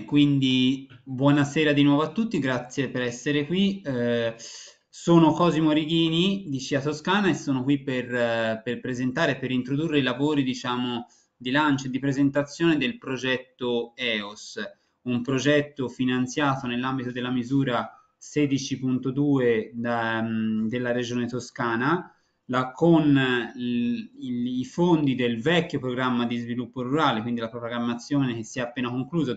quindi buonasera di nuovo a tutti, grazie per essere qui. Sono Cosimo Righini di Scia Toscana e sono qui per presentare, per introdurre i lavori, diciamo, di lancio e di presentazione del progetto EOS, un progetto finanziato nell'ambito della misura 16.2 della Regione Toscana con i fondi del vecchio programma di sviluppo rurale, quindi la programmazione che si è appena conclusa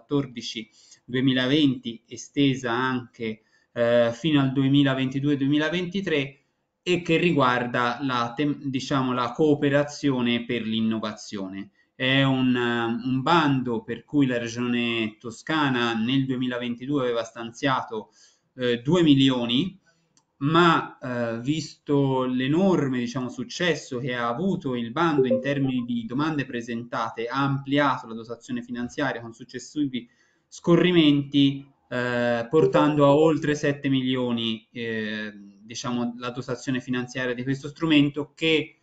2014-2020, estesa anche fino al 2022-2023 e che riguarda diciamo, la cooperazione per l'innovazione. È un bando per cui la Regione Toscana nel 2022 aveva stanziato 2 milioni, ma visto l'enorme, diciamo, successo che ha avuto il bando in termini di domande presentate, ha ampliato la dotazione finanziaria con successivi scorrimenti, portando a oltre 7 milioni, diciamo, la dotazione finanziaria di questo strumento che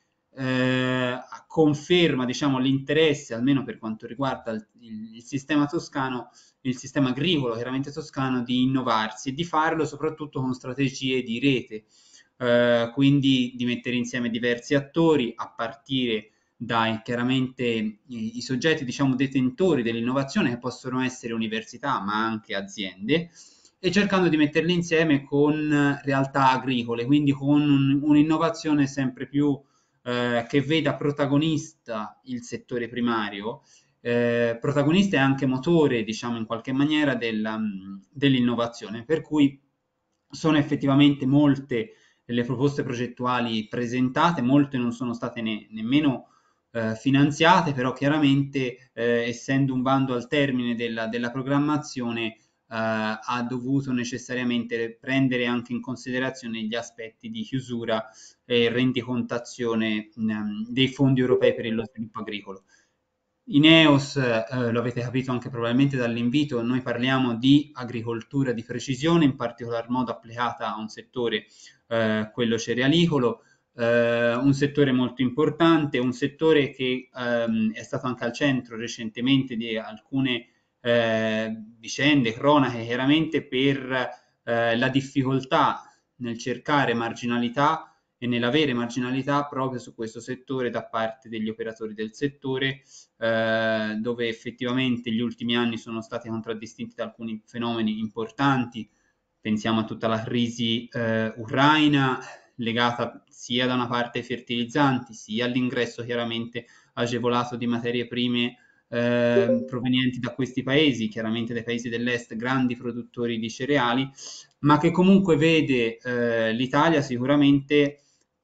conferma, diciamo, l'interesse, almeno per quanto riguarda il sistema toscano, il sistema agricolo chiaramente toscano, di innovarsi e di farlo soprattutto con strategie di rete, quindi di mettere insieme diversi attori a partire dai chiaramente i soggetti, diciamo, detentori dell'innovazione, che possono essere università ma anche aziende, e cercando di metterli insieme con realtà agricole, quindi con un'innovazione sempre più che veda protagonista il settore primario, protagonista e anche motore, diciamo, in qualche maniera dell'innovazione, per cui sono effettivamente molte le proposte progettuali presentate, molte non sono state nemmeno finanziate, però chiaramente essendo un bando al termine della programmazione ha dovuto necessariamente prendere anche in considerazione gli aspetti di chiusura e rendicontazione dei fondi europei per lo sviluppo agricolo. Ineos, lo avete capito anche probabilmente dall'invito, noi parliamo di agricoltura di precisione, in particolar modo applicata a un settore, quello cerealicolo, un settore molto importante, un settore che è stato anche al centro recentemente di alcune vicende, cronache, chiaramente per la difficoltà nel cercare marginalità e nell'avere marginalità proprio su questo settore da parte degli operatori del settore, dove effettivamente gli ultimi anni sono stati contraddistinti da alcuni fenomeni importanti. Pensiamo a tutta la crisi ucraina, legata sia da una parte ai fertilizzanti, sia all'ingresso chiaramente agevolato di materie prime provenienti da questi paesi, chiaramente dai paesi dell'est, grandi produttori di cereali, ma che comunque vede l'Italia sicuramente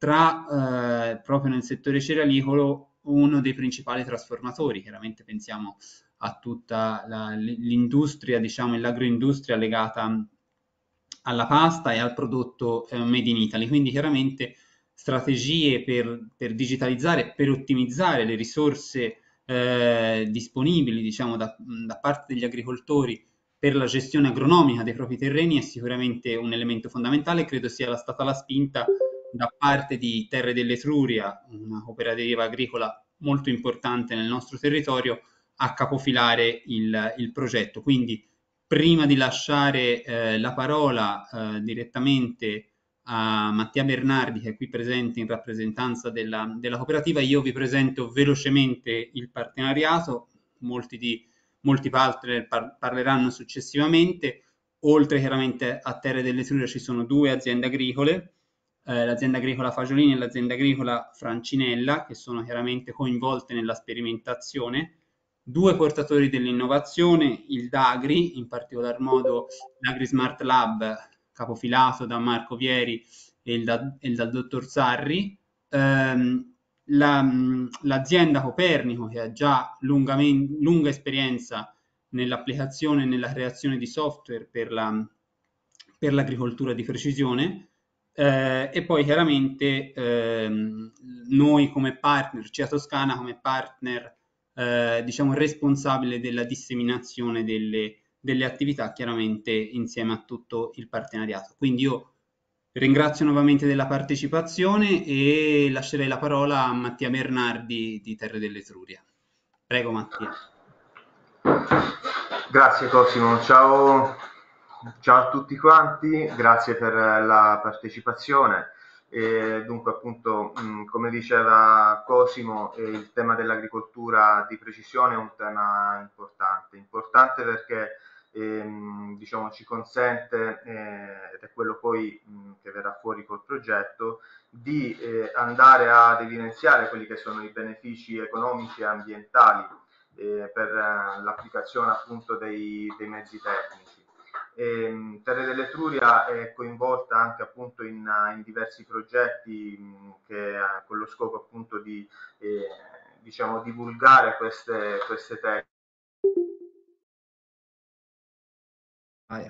proprio nel settore cerealicolo uno dei principali trasformatori. Chiaramente pensiamo a tutta l'industria, diciamo, e l'agroindustria legata alla pasta e al prodotto made in Italy. Quindi chiaramente strategie per digitalizzare, per ottimizzare le risorse disponibili, diciamo, da parte degli agricoltori per la gestione agronomica dei propri terreni è sicuramente un elemento fondamentale. Credo sia stata la spinta da parte di Terre dell'Etruria, una cooperativa agricola molto importante nel nostro territorio, a capofilare il progetto. Quindi, prima di lasciare la parola direttamente a Mattia Bernardi, che è qui presente in rappresentanza della cooperativa, io vi presento velocemente il partenariato. Molti partner parleranno successivamente. Oltre chiaramente a Terre dell'Etruria ci sono due aziende agricole, l'azienda agricola Fagiolini e l'azienda agricola Francinella, che sono chiaramente coinvolte nella sperimentazione, due portatori dell'innovazione, il DAGRI, in particolar modo l'Agri Smart Lab, capofilato da Marco Vieri e dal dottor Sarri, l'azienda Copernico, che ha già lunga esperienza nell'applicazione e nella creazione di software per l'agricoltura di precisione, e poi chiaramente noi come partner, CIA Toscana come partner diciamo responsabile della disseminazione delle attività, chiaramente insieme a tutto il partenariato. Quindi io ringrazio nuovamente della partecipazione e lascerei la parola a Mattia Bernardi di Terre dell'Etruria. Prego Mattia. Grazie Cosimo, ciao, ciao a tutti quanti, grazie per la partecipazione. Dunque appunto, come diceva Cosimo, il tema dell'agricoltura di precisione è un tema importante perché diciamo, ci consente, ed è quello poi che verrà fuori col progetto, di andare ad evidenziare quelli che sono i benefici economici e ambientali per l'applicazione appunto dei mezzi tecnici. Terre dell'Etruria è coinvolta anche appunto in diversi progetti con lo scopo appunto di diciamo divulgare queste tecniche. Ah,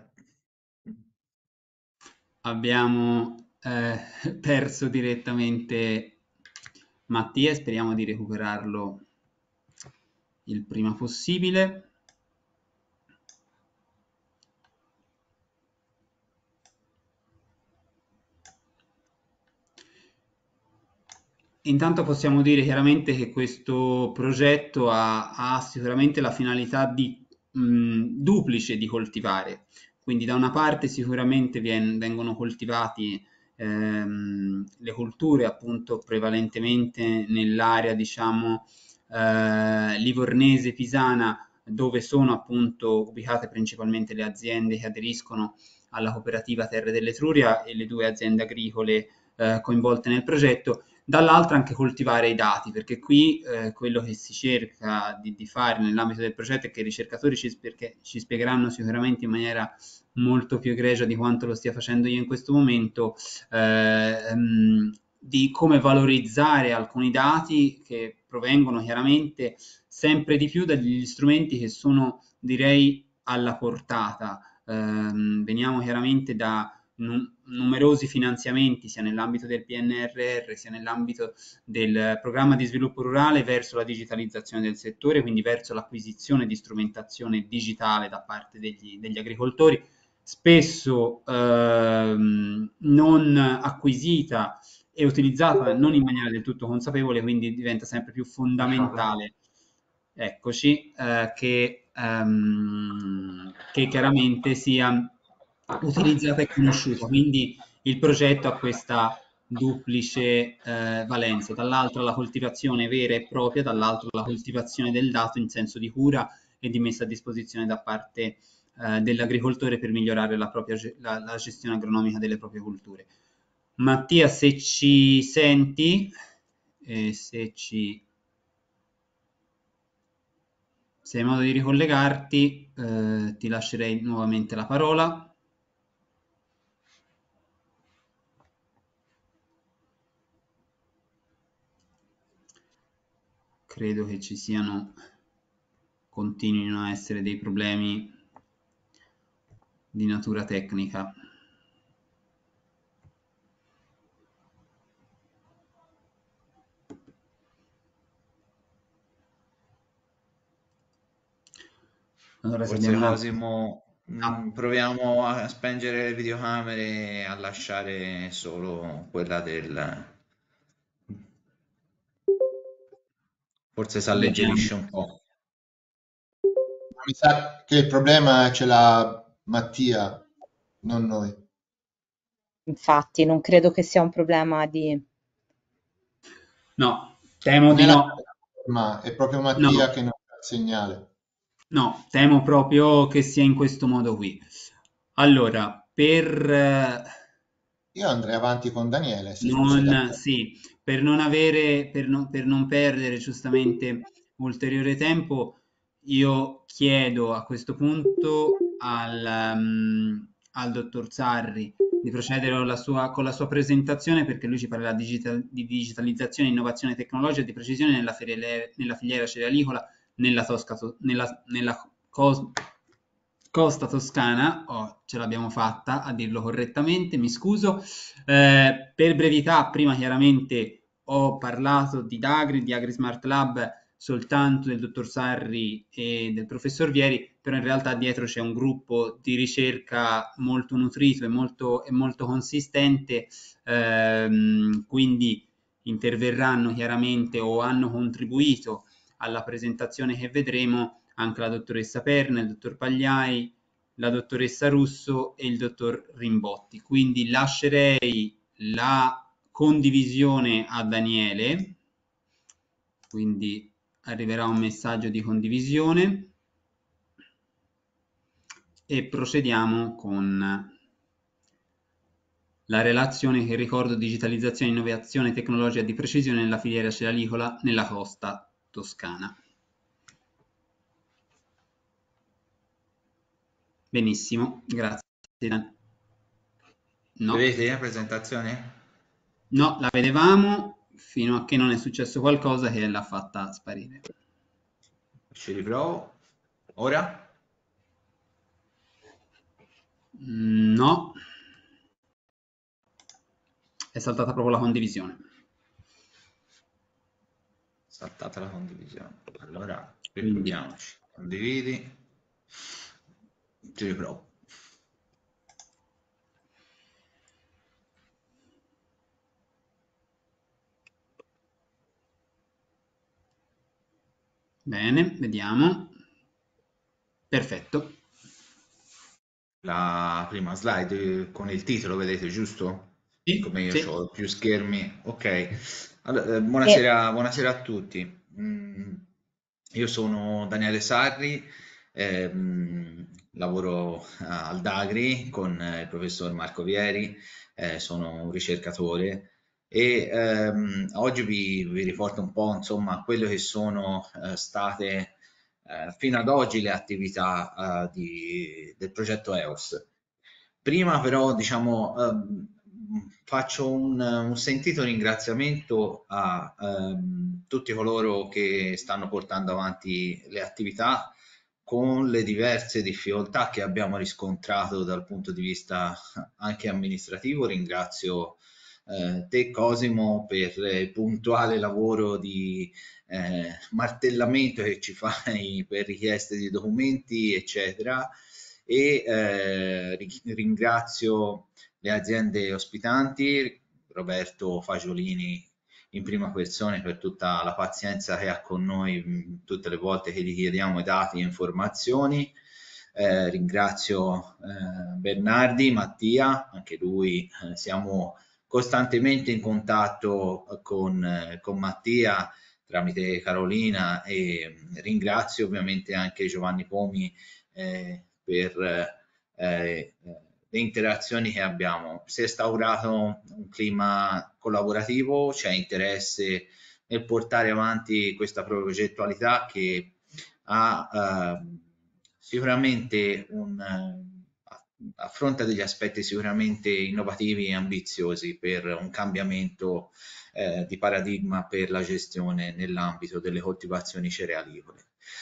abbiamo perso direttamente Mattia, speriamo di recuperarlo il prima possibile. Intanto possiamo dire chiaramente che questo progetto ha sicuramente la finalità duplice di coltivare. Quindi da una parte sicuramente vengono coltivati le colture appunto prevalentemente nell'area diciamo livornese pisana dove sono appunto ubicate principalmente le aziende che aderiscono alla cooperativa Terre dell'Etruria e le due aziende agricole coinvolte nel progetto, dall'altra anche coltivare i dati, perché qui quello che si cerca di fare nell'ambito del progetto è che i ricercatori ci spiegheranno sicuramente in maniera molto più egregia di quanto lo stia facendo io in questo momento, di come valorizzare alcuni dati che provengono chiaramente sempre di più dagli strumenti che sono, direi, alla portata. Veniamo chiaramente da numerosi finanziamenti sia nell'ambito del PNRR sia nell'ambito del programma di sviluppo rurale verso la digitalizzazione del settore, quindi verso l'acquisizione di strumentazione digitale da parte degli agricoltori, spesso non acquisita e utilizzata non in maniera del tutto consapevole, quindi diventa sempre più fondamentale, eccoci, che chiaramente sia utilizzata e conosciuta. Quindi il progetto ha questa duplice valenza, dall'altro la coltivazione vera e propria, dall'altro la coltivazione del dato in senso di cura e di messa a disposizione da parte dell'agricoltore per migliorare la gestione agronomica delle proprie culture. Mattia, se ci senti, se hai modo di ricollegarti, ti lascerei nuovamente la parola. Credo che ci siano, continuino a essere dei problemi di natura tecnica. Allora, se Forse abbiamo un attimo... Cosimo, Ah, proviamo a spengere le videocamere e a lasciare solo quella del... Forse si vediamo. alleggerisce un po'. Mi sa che il problema ce l'ha Mattia, non noi. Infatti, non credo che sia un problema di... No, temo Non è di la no. piattaforma, è proprio Mattia No, che non ha il segnale. no, temo proprio che sia in questo modo qui. Allora, Io andrei avanti con Daniele se fosse da non, te. sì, per non avere, per non perdere giustamente ulteriore tempo, io chiedo a questo punto al dottor Sarri di procedere con la sua presentazione perché lui ci parlerà di digitalizzazione, innovazione tecnologica e di precisione nella filiera cerealicola nella costa toscana. Oh, ce l'abbiamo fatta a dirlo correttamente, mi scuso. Per brevità, prima chiaramente ho parlato di Dagri, di AgriSmart Lab, soltanto del dottor Sarri e del professor Vieri, però in realtà dietro c'è un gruppo di ricerca molto nutrito e molto consistente, quindi interverranno chiaramente o hanno contribuito alla presentazione che vedremo anche la dottoressa Perna, il dottor Pagliai, la dottoressa Russo e il dottor Rimbotti. Quindi lascerei la condivisione a Daniele, quindi arriverà un messaggio di condivisione e procediamo con la relazione che ricordo digitalizzazione, innovazione tecnologica di precisione nella filiera cerealicola nella costa toscana. Benissimo, grazie. No. Vedete la presentazione? No, la vedevamo fino a che non è successo qualcosa che l'ha fatta sparire. Ci riprovo. Ora? No. È saltata proprio la condivisione. Saltata la condivisione. Allora, Quindi riproviamoci. Condividi. Ci riprovo. bene, vediamo. Perfetto. La prima slide con il titolo, vedete, giusto? Sì, Come io sì. ho più schermi. Ok. Allora, E buonasera a tutti. Io sono Daniele Sarri, lavoro al Dagri con il professor Marco Vieri, sono un ricercatore e oggi vi riporto un po', insomma, quello che sono state fino ad oggi le attività del progetto EOS. Prima però, diciamo, faccio un sentito ringraziamento a tutti coloro che stanno portando avanti le attività con le diverse difficoltà che abbiamo riscontrato dal punto di vista anche amministrativo. Ringrazio te Cosimo per il puntuale lavoro di martellamento che ci fai per richieste di documenti, eccetera, e ringrazio le aziende ospitanti, Roberto Fagiolini in prima persona per tutta la pazienza che ha con noi tutte le volte che gli chiediamo i dati e informazioni. Ringrazio Bernardi, Mattia, anche lui siamo costantemente in contatto con Mattia tramite Carolina e ringrazio ovviamente anche Giovanni Pomi per le interazioni che abbiamo. Si è instaurato un clima collaborativo, c'è interesse nel portare avanti questa progettualità che ha sicuramente affronta degli aspetti sicuramente innovativi e ambiziosi per un cambiamento di paradigma per la gestione nell'ambito delle coltivazioni cerealicole.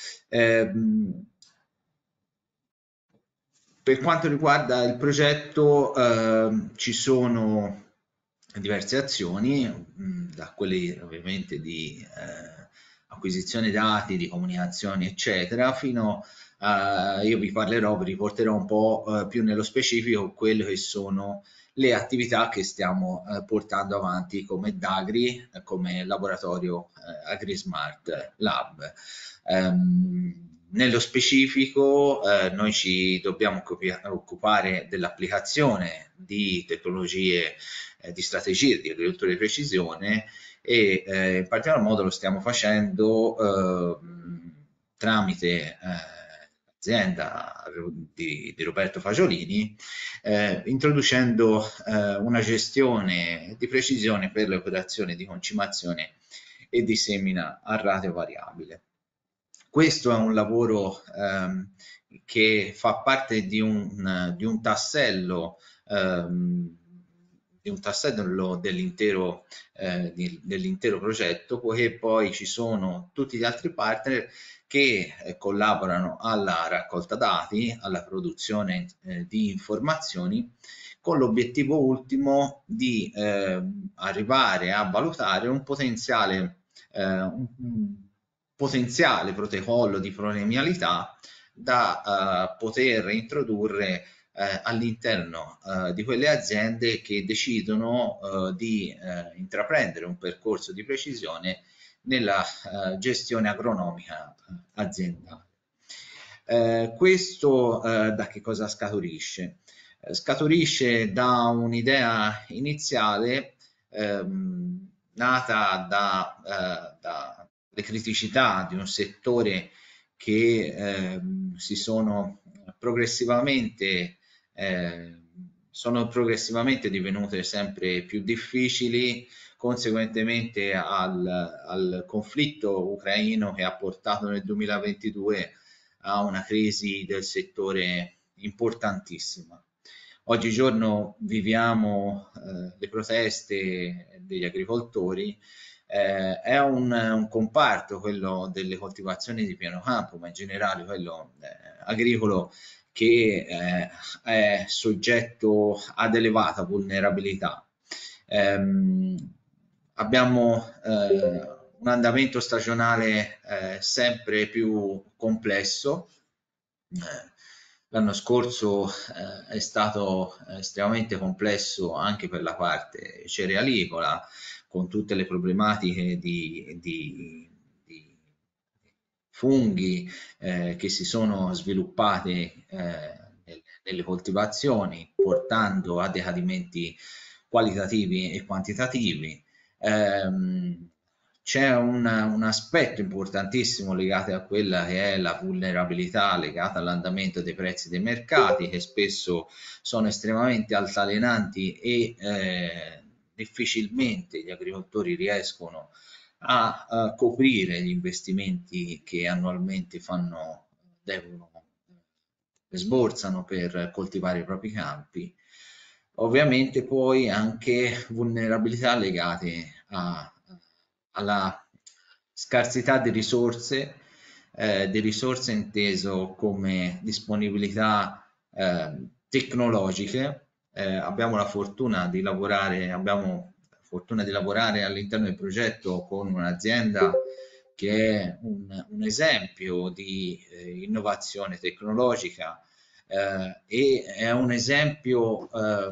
Per quanto riguarda il progetto, ci sono diverse azioni, da quelle ovviamente di acquisizione dati, di comunicazioni, eccetera, fino a io vi riporterò un po' più nello specifico quello che sono le attività che stiamo portando avanti come Dagri, come laboratorio AgriSmart Lab. Nello specifico noi ci dobbiamo occupare dell'applicazione di tecnologie di strategie di agricoltura di precisione e in particolar modo lo stiamo facendo tramite l'azienda di Roberto Fagiolini, introducendo una gestione di precisione per le operazioni di concimazione e di semina a ratio variabile. Questo è un lavoro che fa parte di un tassello dell'intero progetto, poiché poi ci sono tutti gli altri partner che collaborano alla raccolta dati, alla produzione di informazioni, con l'obiettivo ultimo di arrivare a valutare un potenziale protocollo di premialità da poter introdurre all'interno di quelle aziende che decidono di intraprendere un percorso di precisione nella gestione agronomica aziendale. Questo da che cosa scaturisce? Scaturisce da un'idea iniziale nata dalle criticità di un settore che sono progressivamente divenute sempre più difficili, conseguentemente al conflitto ucraino che ha portato nel 2022 a una crisi del settore importantissima. Oggigiorno viviamo le proteste degli agricoltori. È un comparto, quello delle coltivazioni di piano campo, ma in generale quello agricolo, che è soggetto ad elevata vulnerabilità. Abbiamo un andamento stagionale sempre più complesso. L'anno scorso è stato estremamente complesso anche per la parte cerealicola, con tutte le problematiche di funghi che si sono sviluppati nelle coltivazioni, portando a decadimenti qualitativi e quantitativi. C'è un aspetto importantissimo legato a quella che è la vulnerabilità legata all'andamento dei prezzi dei mercati, che spesso sono estremamente altalenanti e difficilmente gli agricoltori riescono a coprire gli investimenti che annualmente sborsano per coltivare i propri campi. Ovviamente poi anche vulnerabilità legate alla scarsità di risorse inteso come disponibilità tecnologiche. Abbiamo la fortuna di lavorare all'interno del progetto con un'azienda che è un esempio di innovazione tecnologica e è un esempio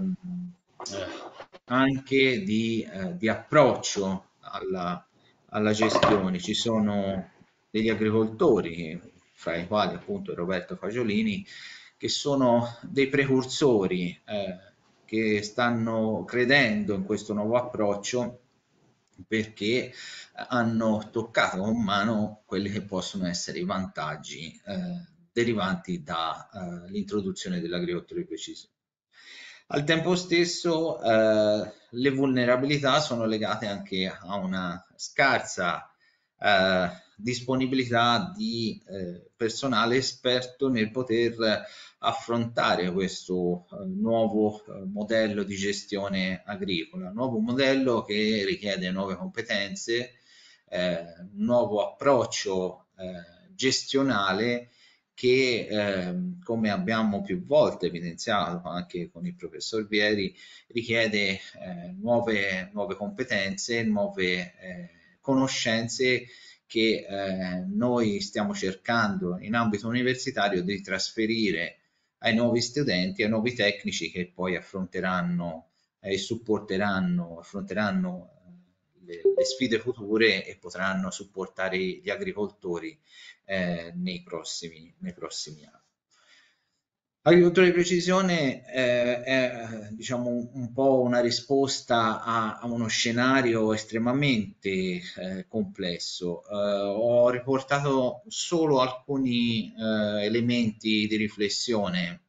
anche di approccio alla gestione. Ci sono degli agricoltori, fra i quali appunto Roberto Fagiolini, che sono dei precursori che stanno credendo in questo nuovo approccio, perché hanno toccato con mano quelli che possono essere i vantaggi derivanti dall'introduzione dell'agricoltura di precisione. Al tempo stesso le vulnerabilità sono legate anche a una scarsa disponibilità di personale esperto nel poter affrontare questo nuovo modello di gestione agricola, nuovo modello che richiede nuove competenze, un nuovo approccio gestionale che, come abbiamo più volte evidenziato anche con il professor Vieri, richiede nuove competenze, nuove conoscenze che noi stiamo cercando in ambito universitario di trasferire ai nuovi studenti, ai nuovi tecnici che poi affronteranno e affronteranno le sfide future e potranno supportare gli agricoltori nei prossimi anni. L'agricoltura di precisione è diciamo un po' una risposta a uno scenario estremamente complesso. Ho riportato solo alcuni elementi di riflessione.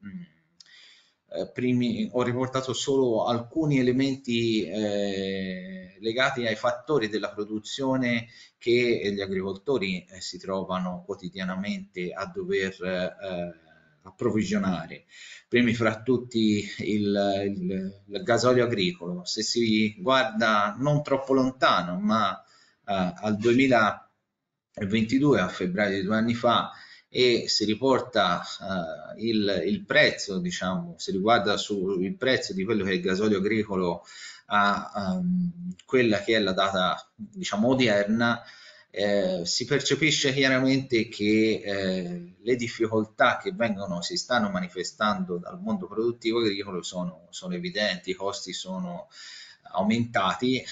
Ho riportato solo alcuni elementi legati ai fattori della produzione che gli agricoltori si trovano quotidianamente a dover approvvigionare. Primi fra tutti il gasolio agricolo. Se si guarda non troppo lontano, ma al 2022, a febbraio di 2 anni fa, e si riporta il prezzo, diciamo, si riguarda sul prezzo di quello che è il gasolio agricolo a quella che è la data, diciamo, odierna, si percepisce chiaramente che le difficoltà che si stanno manifestando dal mondo produttivo agricolo sono evidenti, i costi sono aumentati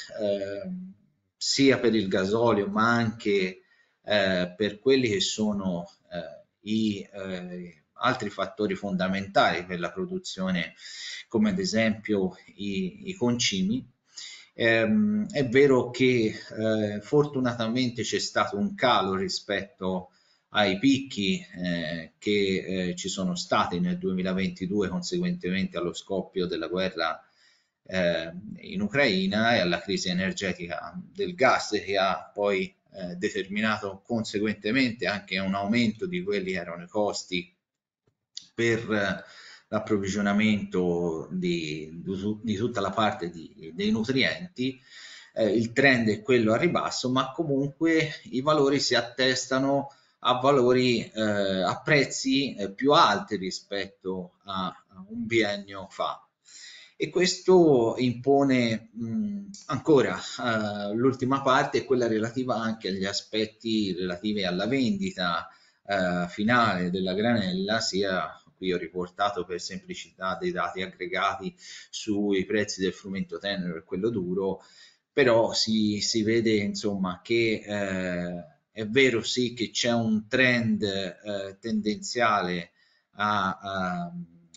sia per il gasolio ma anche per quelli che sono altri fattori fondamentali per la produzione, come ad esempio i concimi. È vero che fortunatamente c'è stato un calo rispetto ai picchi che ci sono stati nel 2022 conseguentemente allo scoppio della guerra in Ucraina e alla crisi energetica del gas, che ha poi determinato conseguentemente anche un aumento di quelli che erano i costi per l'approvvigionamento di tutta la parte dei nutrienti. Il trend è quello a ribasso, ma comunque i valori si attestano a valori a prezzi più alti rispetto a un biennio fa. E questo impone ancora l'ultima parte è quella relativa anche agli aspetti relativi alla vendita finale della granella, sia qui ho riportato per semplicità dei dati aggregati sui prezzi del frumento tenero e quello duro, però si vede insomma che è vero sì che c'è un trend tendenziale a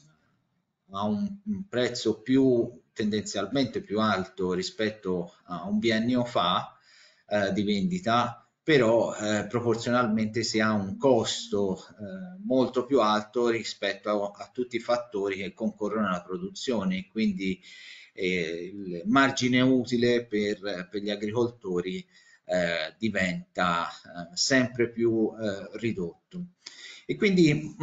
un prezzo tendenzialmente più alto rispetto a un biennio fa di vendita, però proporzionalmente si ha un costo molto più alto rispetto a tutti i fattori che concorrono alla produzione, quindi il margine utile per gli agricoltori diventa sempre più ridotto. E quindi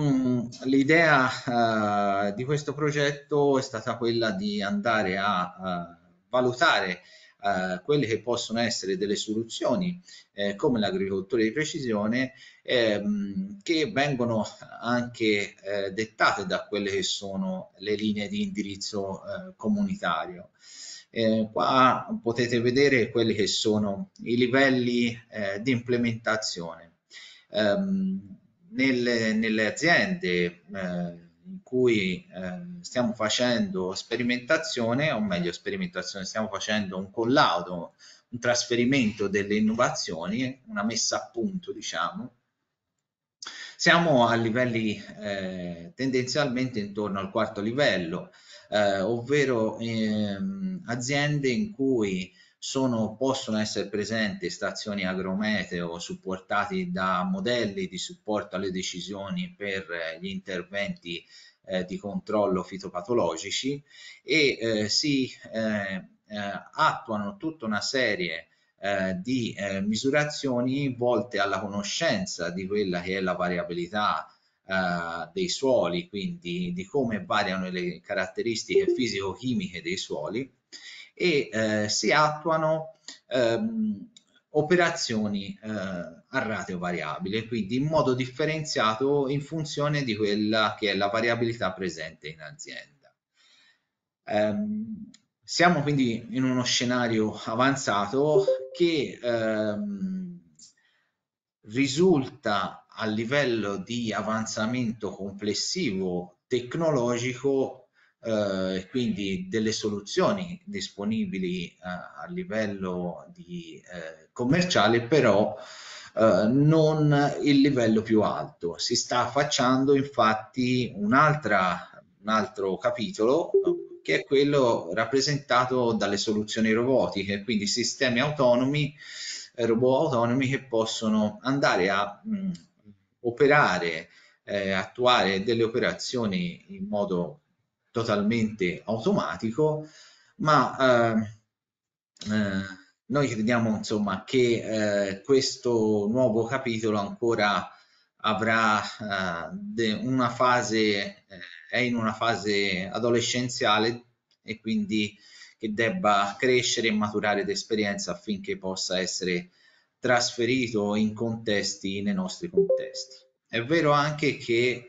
l'idea di questo progetto è stata quella di andare a valutare quelle che possono essere delle soluzioni come l'agricoltura di precisione che vengono anche dettate da quelle che sono le linee di indirizzo comunitario. Qua potete vedere quelli che sono i livelli di implementazione. Nelle aziende in cui stiamo facendo sperimentazione, o meglio sperimentazione, stiamo facendo un collaudo, un trasferimento delle innovazioni, una messa a punto, diciamo, siamo a livelli tendenzialmente intorno al quarto livello, ovvero aziende in cui possono essere presenti stazioni agrometeo supportati da modelli di supporto alle decisioni per gli interventi di controllo fitopatologici e si attuano tutta una serie di misurazioni volte alla conoscenza di quella che è la variabilità dei suoli, quindi di come variano le caratteristiche fisico-chimiche dei suoli e si attuano operazioni a ratio variabile, quindi in modo differenziato in funzione di quella che è la variabilità presente in azienda. Siamo quindi in uno scenario avanzato che risulta a livello di avanzamento complessivo tecnologico e quindi delle soluzioni disponibili a livello commerciale, però non il livello più alto. Si sta affacciando infatti un altro capitolo che è quello rappresentato dalle soluzioni robotiche, quindi sistemi autonomi, robot autonomi che possono andare a operare, attuare delle operazioni in modo totalmente automatico, ma noi crediamo insomma che questo nuovo capitolo ancora avrà una fase, è in una fase adolescenziale e quindi che debba crescere e maturare d'esperienza affinché possa essere trasferito in contesti, nei nostri contesti. È vero anche che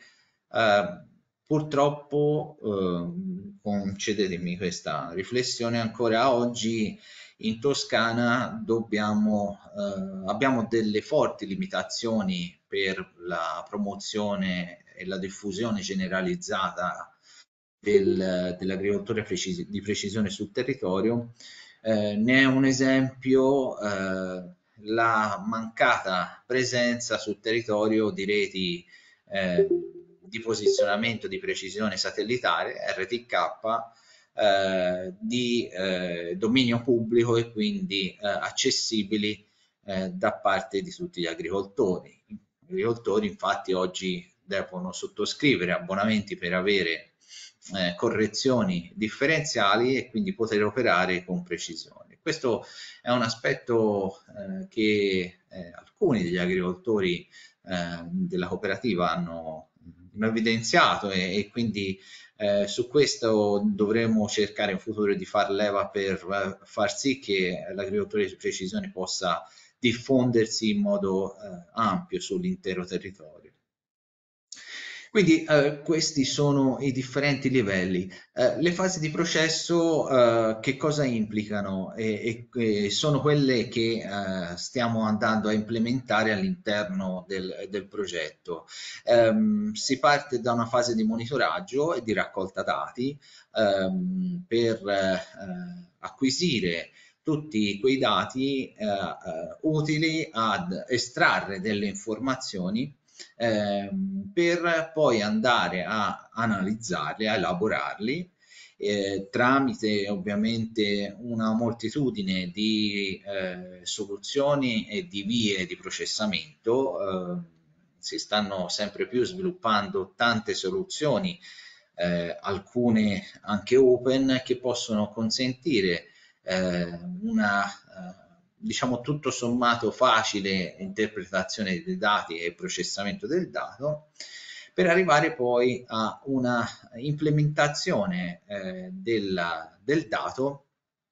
purtroppo, concedetemi questa riflessione, ancora oggi in Toscana abbiamo delle forti limitazioni per la promozione e la diffusione generalizzata dell'agricoltura di precisione sul territorio. Ne è un esempio la mancata presenza sul territorio di reti di posizionamento di precisione satellitare, RTK, di dominio pubblico e quindi accessibili da parte di tutti gli agricoltori. Gli agricoltori infatti oggi devono sottoscrivere abbonamenti per avere correzioni differenziali e quindi poter operare con precisione. Questo è un aspetto che alcuni degli agricoltori della cooperativa hanno evidenziato e quindi su questo dovremmo cercare in futuro di far leva per far sì che l'agricoltura di precisione possa diffondersi in modo ampio sull'intero territorio. Quindi questi sono i differenti livelli. Le fasi di processo che cosa implicano? Sono quelle che stiamo andando a implementare all'interno del progetto. Si parte da una fase di monitoraggio e di raccolta dati per acquisire tutti quei dati utili ad estrarre delle informazioni per poi andare a analizzarli, a elaborarli tramite ovviamente una moltitudine di soluzioni e di vie di processamento. Si stanno sempre più sviluppando tante soluzioni, alcune anche open, che possono consentire una diciamo tutto sommato facile interpretazione dei dati e processamento del dato, per arrivare poi a una implementazione del dato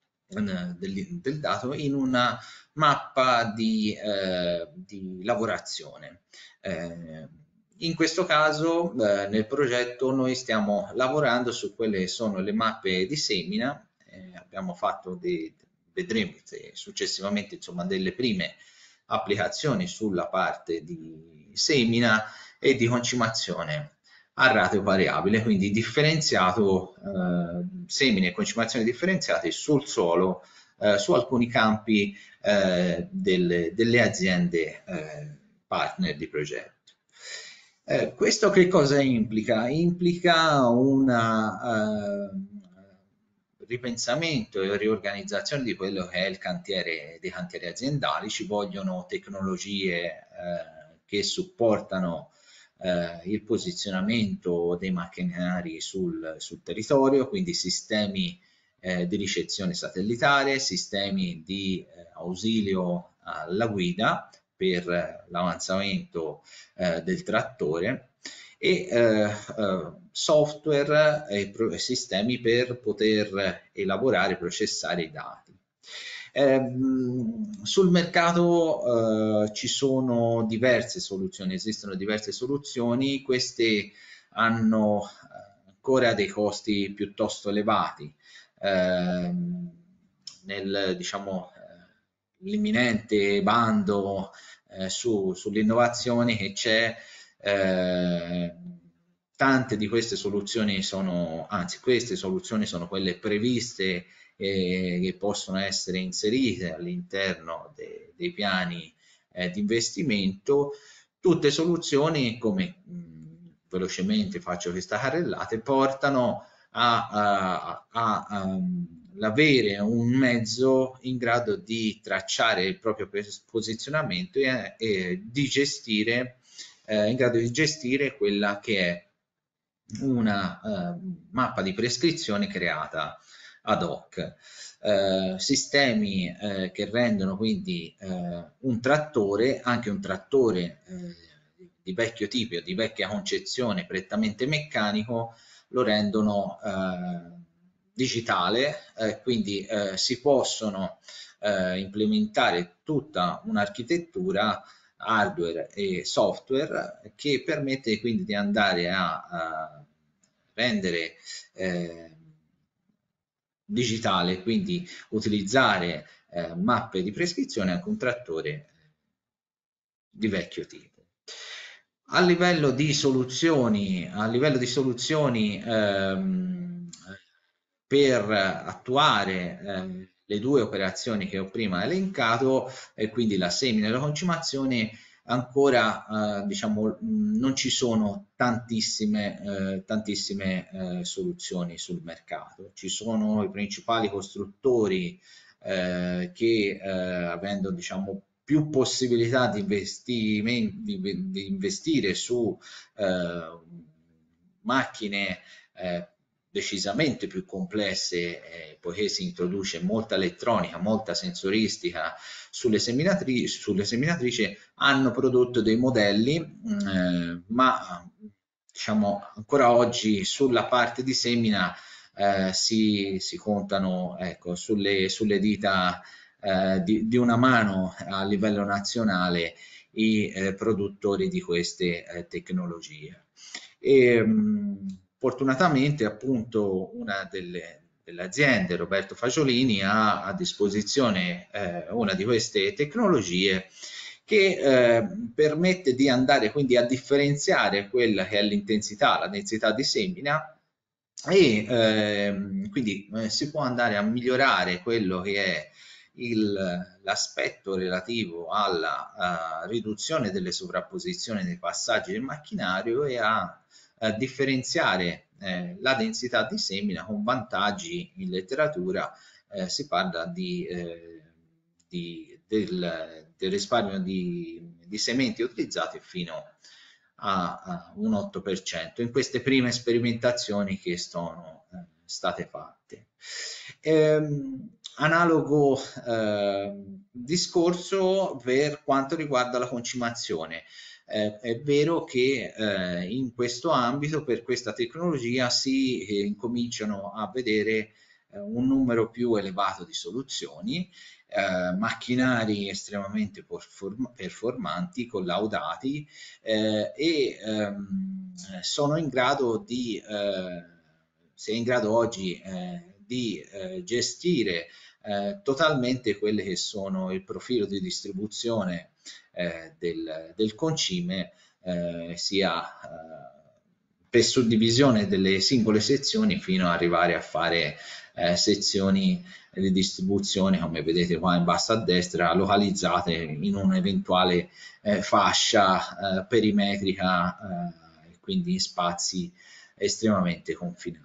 in una mappa di lavorazione. In questo caso nel progetto noi stiamo lavorando su quelle che sono le mappe di semina. Abbiamo fatto vedremo successivamente insomma delle prime applicazioni sulla parte di semina e di concimazione a ratio variabile, quindi differenziato, semine e concimazione differenziate sul suolo, su alcuni campi delle aziende partner di progetto. Questo che cosa implica? Implica una ripensamento e riorganizzazione di quello che è il cantiere, dei cantieri aziendali. Ci vogliono tecnologie che supportano il posizionamento dei macchinari sul territorio, quindi sistemi di ricezione satellitare, sistemi di ausilio alla guida per l'avanzamento del trattore e software e sistemi per poter elaborare e processare i dati. Sul mercato ci sono diverse soluzioni, esistono diverse soluzioni, queste hanno ancora dei costi piuttosto elevati. Nel diciamo l'imminente bando sull'innovazione che c'è, tante di queste soluzioni sono, anzi queste soluzioni sono quelle previste che possono essere inserite all'interno dei piani di investimento, tutte soluzioni come velocemente faccio questa carrellata, portano l'avere un mezzo in grado di tracciare il proprio posizionamento e di gestire, in grado di gestire quella che è una mappa di prescrizione creata ad hoc. Sistemi che rendono quindi un trattore, anche un trattore di vecchio tipo, di vecchia concezione, prettamente meccanico, lo rendono digitale, quindi si possono implementare tutta un'architettura hardware e software che permette quindi di andare a rendere digitale, quindi utilizzare mappe di prescrizione anche un trattore di vecchio tipo. A livello di soluzioni, per attuare le due operazioni che ho prima elencato, e quindi la semina e la concimazione, ancora diciamo, non ci sono tantissime soluzioni sul mercato. Ci sono i principali costruttori che avendo diciamo più possibilità di investire su macchine decisamente più complesse, poiché si introduce molta elettronica, molta sensoristica sulle seminatrici, hanno prodotto dei modelli, ma diciamo ancora oggi sulla parte di semina si contano, ecco, sulle dita di una mano a livello nazionale i produttori di queste tecnologie. E, fortunatamente appunto una delle aziende, Roberto Fagiolini, ha a disposizione una di queste tecnologie che permette di andare quindi a differenziare quella che è l'intensità, la densità di semina e quindi si può andare a migliorare quello che è l'aspetto relativo alla riduzione delle sovrapposizioni nei passaggi del macchinario e a differenziare la densità di semina con vantaggi. In letteratura si parla del risparmio di sementi utilizzati fino a un 8% in queste prime sperimentazioni che sono state fatte. Analogo discorso per quanto riguarda la concimazione. È vero che in questo ambito, per questa tecnologia, si incominciano a vedere un numero più elevato di soluzioni, macchinari estremamente performanti, collaudati sono in grado di, si è in grado oggi di gestire totalmente quelli che sono il profilo di distribuzione del concime, sia per suddivisione delle singole sezioni fino ad arrivare a fare sezioni di distribuzione, come vedete qua in basso a destra, localizzate in un'eventuale fascia perimetrica, quindi in spazi estremamente confinati.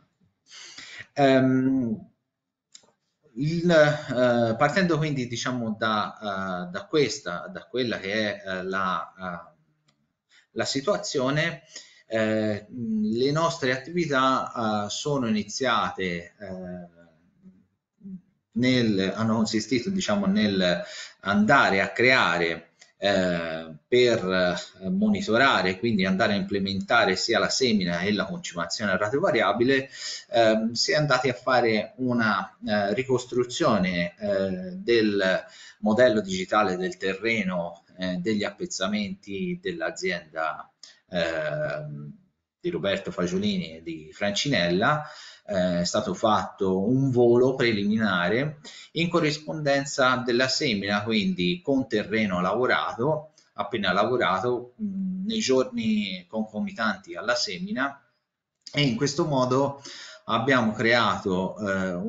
Partendo quindi diciamo da quella che è la situazione, le nostre attività sono iniziate, hanno consistito diciamo nel andare a creare per monitorare, quindi andare a implementare sia la semina e la concimazione a rate variabile, si è andati a fare una ricostruzione del modello digitale del terreno degli appezzamenti dell'azienda di Roberto Fagiolini e di Francinella. È stato fatto un volo preliminare in corrispondenza della semina, quindi con terreno lavorato, appena lavorato, nei giorni concomitanti alla semina, e in questo modo abbiamo creato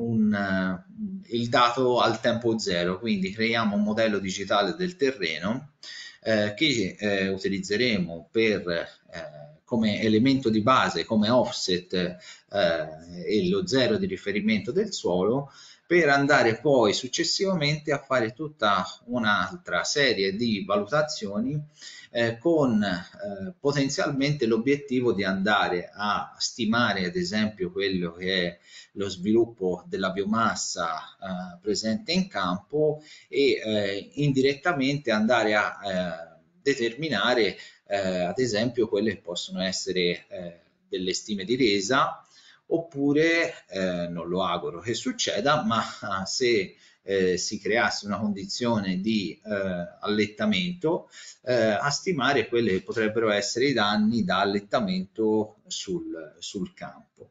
il dato al tempo zero, quindi creiamo un modello digitale del terreno che utilizzeremo come elemento di base, come offset e lo zero di riferimento del suolo, per andare poi successivamente a fare tutta un'altra serie di valutazioni con potenzialmente l'obiettivo di andare a stimare ad esempio quello che è lo sviluppo della biomassa presente in campo e indirettamente andare a determinare ad esempio quelle che possono essere delle stime di resa, oppure non lo auguro che succeda, ma se si creasse una condizione di allettamento, a stimare quelli che potrebbero essere i danni da allettamento sul campo.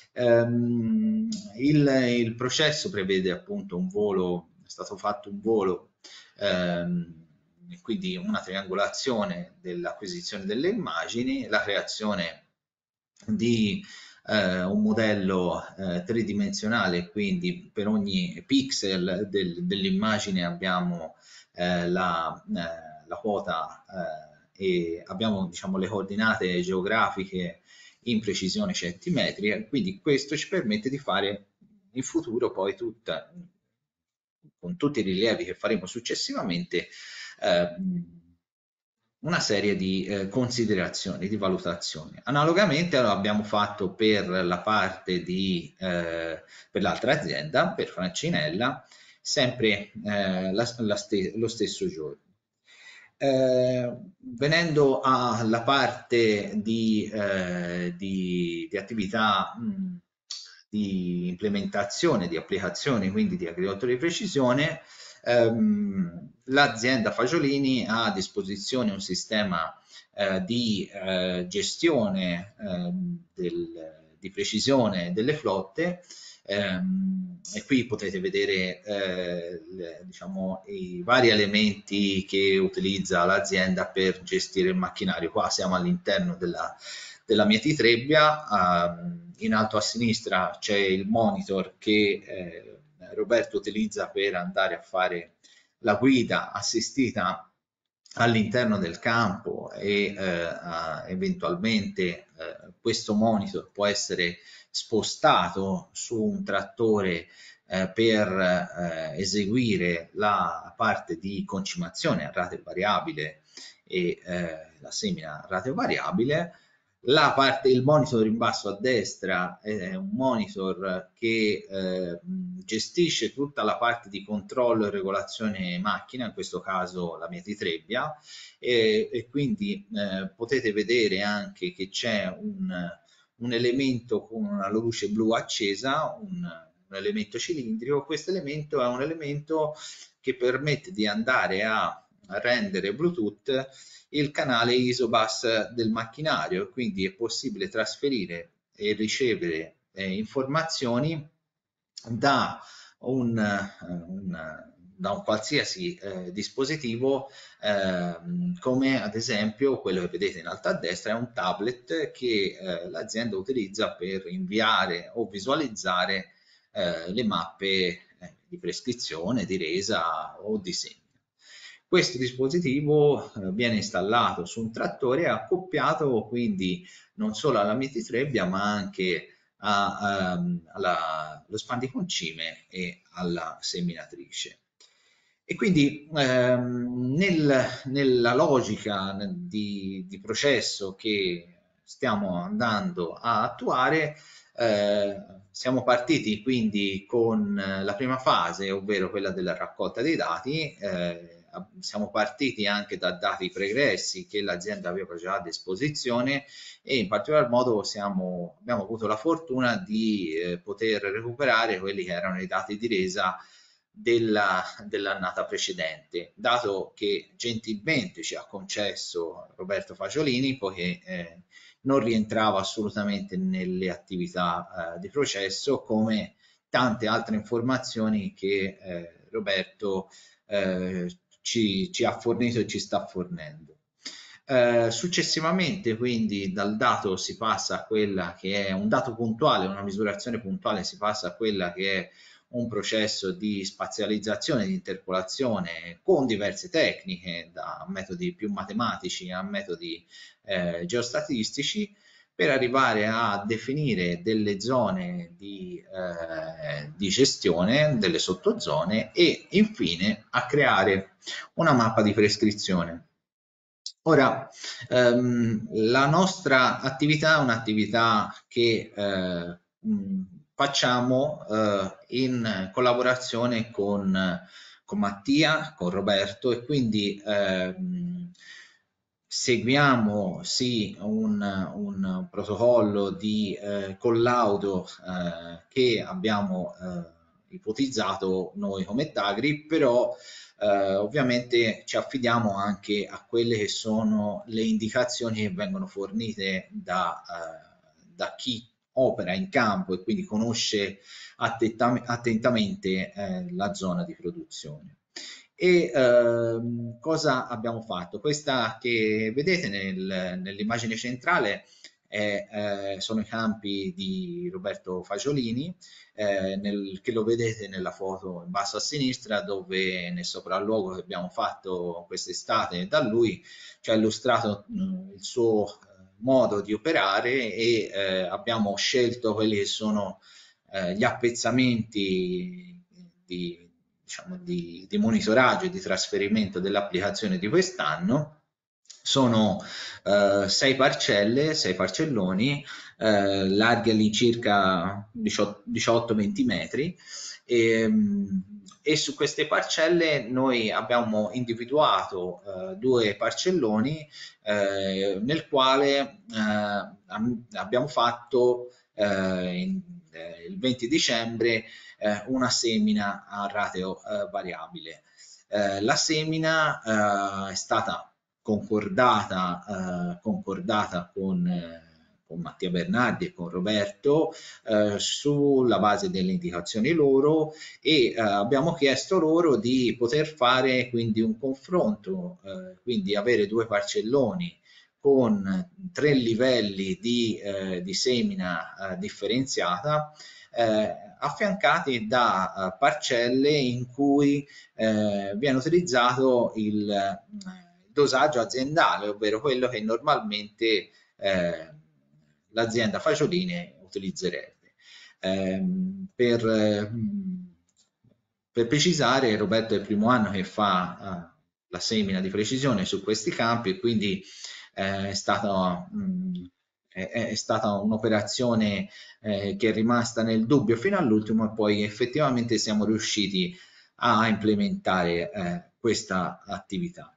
Il processo prevede appunto un volo, è stato fatto un volo, quindi una triangolazione dell'acquisizione delle immagini, la creazione di un modello tridimensionale, quindi per ogni pixel dell'immagine abbiamo la quota e abbiamo, diciamo, le coordinate geografiche in precisione centimetrica, quindi questo ci permette di fare in futuro poi con tutti i rilievi che faremo successivamente, una serie di considerazioni, di valutazioni. Analogamente lo abbiamo fatto per la parte per l'altra azienda, per Francinella, sempre lo stesso giorno. Venendo alla parte di attività di implementazione, di applicazione, quindi di agricoltura di precisione, l'azienda Fagiolini ha a disposizione un sistema di gestione di precisione delle flotte, e qui potete vedere diciamo, i vari elementi che utilizza l'azienda per gestire il macchinario. Qua siamo all'interno della Mieti Trebbia, in alto a sinistra c'è il monitor che Roberto utilizza per andare a fare la guida assistita all'interno del campo e eventualmente questo monitor può essere spostato su un trattore per eseguire la parte di concimazione a rate variabile e la semina a rate variabile. Il monitor in basso a destra è un monitor che gestisce tutta la parte di controllo e regolazione macchina, in questo caso la Mieti Trebbia, e quindi potete vedere anche che c'è un elemento con una luce blu accesa, un elemento cilindrico. Questo elemento è un elemento che permette di andare a rendere Bluetooth il canale Isobus del macchinario, quindi è possibile trasferire e ricevere informazioni da un qualsiasi dispositivo, come ad esempio quello che vedete in alto a destra è un tablet che l'azienda utilizza per inviare o visualizzare le mappe di prescrizione, di resa o di segno. Questo dispositivo viene installato su un trattore accoppiato quindi non solo alla Mieti Trebbia ma anche allo spandiconcime e alla seminatrice. E quindi nella logica di processo che stiamo andando a attuare, siamo partiti quindi con la prima fase, ovvero quella della raccolta dei dati. Siamo partiti anche da dati pregressi che l'azienda aveva già a disposizione e in particolar modo abbiamo avuto la fortuna di poter recuperare quelli che erano i dati di resa dell'annata precedente, dato che gentilmente ci ha concesso Roberto Fagiolini, poiché non rientrava assolutamente nelle attività di processo, come tante altre informazioni che Roberto ci ha fornito e ci sta fornendo. Successivamente quindi dal dato si passa a quella che è un dato puntuale, una misurazione puntuale, si passa a quella che è un processo di spazializzazione, di interpolazione con diverse tecniche, da metodi più matematici a metodi geostatistici, per arrivare a definire delle zone di gestione, delle sottozone e infine a creare una mappa di prescrizione. Ora, la nostra attività è un'attività che facciamo in collaborazione con Mattia, con Roberto, e quindi seguiamo sì un protocollo di collaudo che abbiamo ipotizzato noi come Dagri, però ovviamente ci affidiamo anche a quelle che sono le indicazioni che vengono fornite da chi opera in campo e quindi conosce attentamente la zona di produzione. E cosa abbiamo fatto? Questa che vedete nell'immagine centrale sono i campi di Roberto Fagiolini, che lo vedete nella foto in basso a sinistra, dove nel sopralluogo che abbiamo fatto quest'estate da lui ci ha illustrato il suo modo di operare e abbiamo scelto quelli che sono gli appezzamenti diciamo, di monitoraggio e di trasferimento dell'applicazione di quest'anno. Sono 6 parcelle, 6 parcelloni, larghe all'incirca 18-20 metri e su queste parcelle noi abbiamo individuato 2 parcelloni nel quale abbiamo fatto il 20 dicembre una semina a rateo variabile. La semina è stata concordata con Mattia Bernardi e con Roberto sulla base delle indicazioni loro e abbiamo chiesto loro di poter fare quindi un confronto, quindi avere 2 parcelloni con 3 livelli di semina differenziata affiancati da parcelle in cui viene utilizzato il dosaggio aziendale, ovvero quello che normalmente l'azienda Fagiolini utilizzerebbe. Per precisare, Roberto è il primo anno che fa la semina di precisione su questi campi e quindi è stata un'operazione che è rimasta nel dubbio fino all'ultimo e poi effettivamente siamo riusciti a implementare questa attività.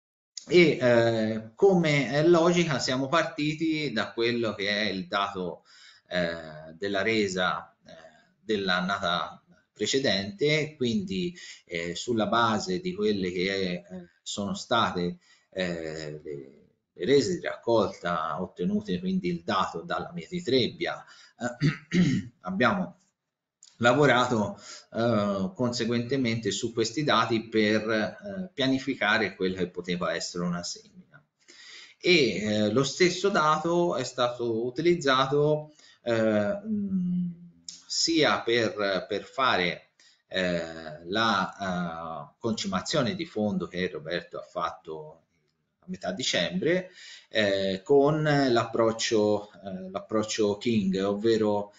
E come è logica siamo partiti da quello che è il dato della resa dell'annata precedente, quindi sulla base di quelle che sono state le rese di raccolta ottenute, quindi il dato dalla Mieti Trebbia, abbiamo lavorato conseguentemente su questi dati per pianificare quella che poteva essere una semina. E lo stesso dato è stato utilizzato sia per fare la concimazione di fondo che Roberto ha fatto a metà dicembre con l'approccio King, ovvero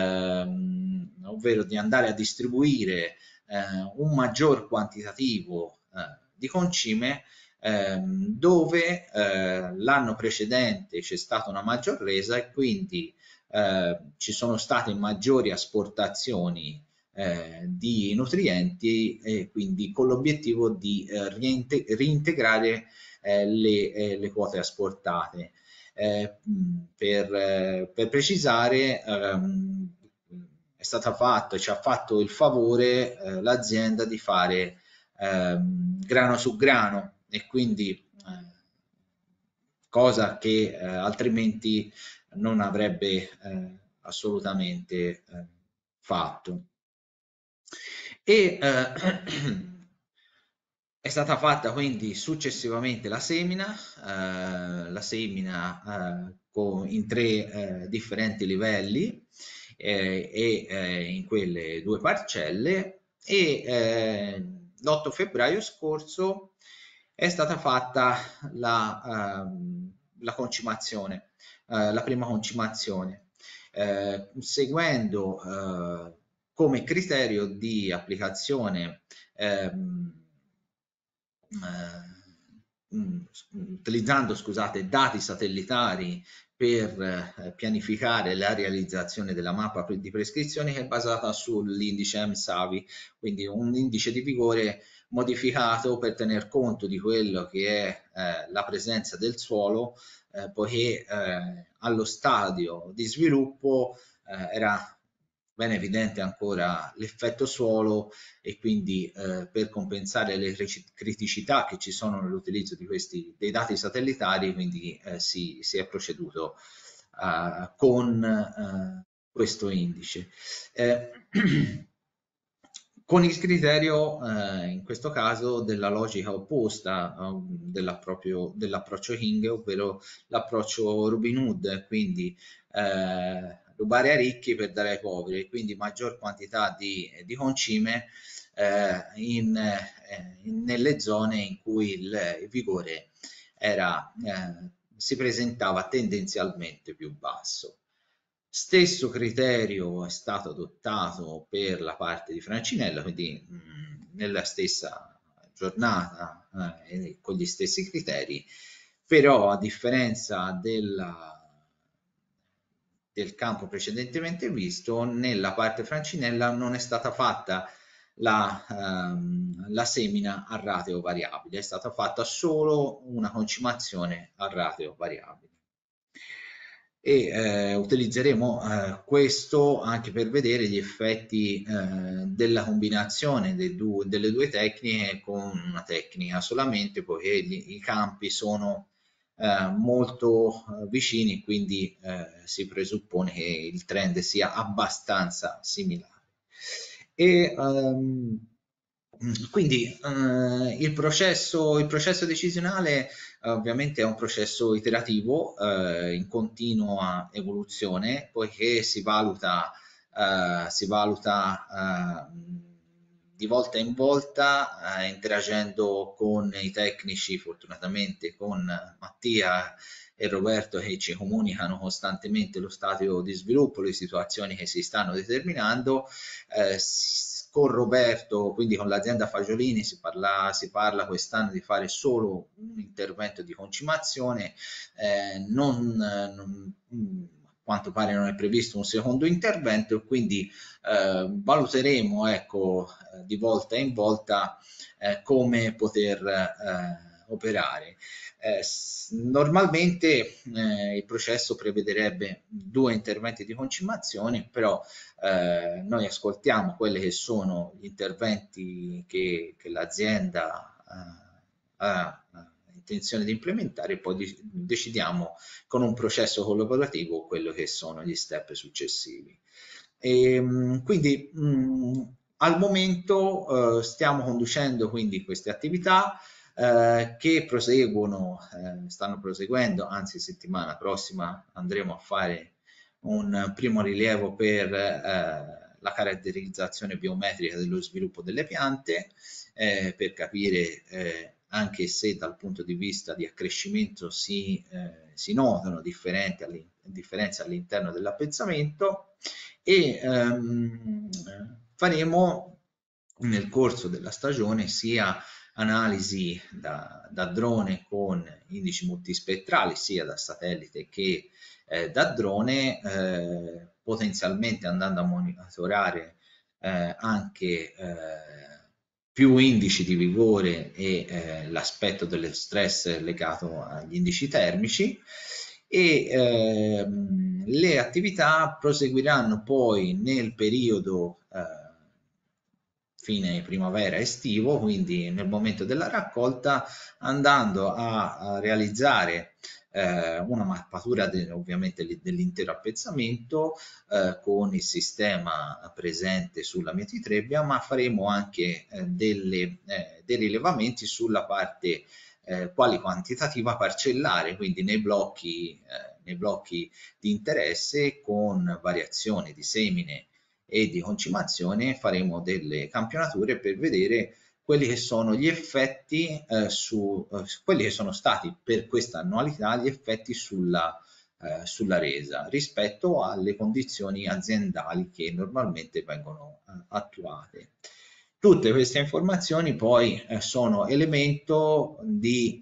di andare a distribuire un maggior quantitativo di concime dove l'anno precedente c'è stata una maggior resa e quindi ci sono state maggiori asportazioni di nutrienti e quindi con l'obiettivo di reintegrare le quote asportate. Per precisare, è stata fatta, ci ha fatto il favore l'azienda di fare grano su grano e quindi cosa che altrimenti non avrebbe assolutamente fatto. E è stata fatta quindi successivamente la semina in 3 differenti livelli in quelle 2 parcelle e l'8 febbraio scorso è stata fatta la concimazione, la prima concimazione, seguendo come criterio di applicazione utilizzando, scusate, dati satellitari per pianificare la realizzazione della mappa di prescrizioni che è basata sull'indice MSAVI, quindi un indice di vigore modificato per tener conto di quello che è la presenza del suolo, poiché allo stadio di sviluppo era ben evidente ancora l'effetto suolo e quindi per compensare le criticità che ci sono nell'utilizzo di dei dati satellitari, quindi si è proceduto con questo indice. con il criterio, in questo caso, della logica opposta dell'approccio King, ovvero l'approccio Robin Hood, quindi rubare ai ricchi per dare ai poveri, quindi maggior quantità di concime nelle zone in cui il vigore si presentava tendenzialmente più basso. Stesso criterio è stato adottato per la parte di Francinella, quindi nella stessa giornata con gli stessi criteri, però a differenza del campo precedentemente visto, nella parte Francinella non è stata fatta la semina a rateo variabile, è stata fatta solo una concimazione a rateo variabile. E utilizzeremo questo anche per vedere gli effetti della combinazione delle due tecniche con una tecnica solamente, poiché i campi sono molto vicini, quindi si presuppone che il trend sia abbastanza similare. E quindi il processo decisionale ovviamente è un processo iterativo in continua evoluzione, poiché si valuta di volta in volta interagendo con i tecnici, fortunatamente con Mattia e Roberto, che ci comunicano costantemente lo stato di sviluppo, le situazioni che si stanno determinando. Con Roberto, quindi con l'azienda Fagiolini, si parla quest'anno di fare solo un intervento di concimazione, a quanto pare non è previsto un secondo intervento, e quindi valuteremo, ecco, di volta in volta come poter operare. Normalmente il processo prevederebbe 2 interventi di concimazione, però noi ascoltiamo quelli che sono gli interventi che l'azienda ha intenzione di implementare, e poi decidiamo con un processo collaborativo quello che sono gli step successivi. Quindi al momento stiamo conducendo quindi queste attività che stanno proseguendo, anzi settimana prossima andremo a fare un primo rilievo per la caratterizzazione biometrica dello sviluppo delle piante, per capire anche se dal punto di vista di accrescimento si notano differenze all'interno dell'appezzamento, e faremo nel corso della stagione sia analisi da drone con indici multispettrali, sia da satellite che da drone, potenzialmente andando a monitorare anche più indici di vigore e l'aspetto dello stress legato agli indici termici. E le attività proseguiranno poi nel periodo fine primavera estivo, quindi nel momento della raccolta, andando a realizzare una mappatura ovviamente dell'intero appezzamento con il sistema presente sulla mietitrebbia, ma faremo anche dei rilevamenti sulla parte quali quantitativa parcellare, quindi nei blocchi di interesse, con variazioni di semine e di concimazione. Faremo delle campionature per vedere quelli che sono gli effetti quelli che sono stati per questa annualità gli effetti sulla resa rispetto alle condizioni aziendali che normalmente vengono attuate. Tutte queste informazioni poi sono elemento di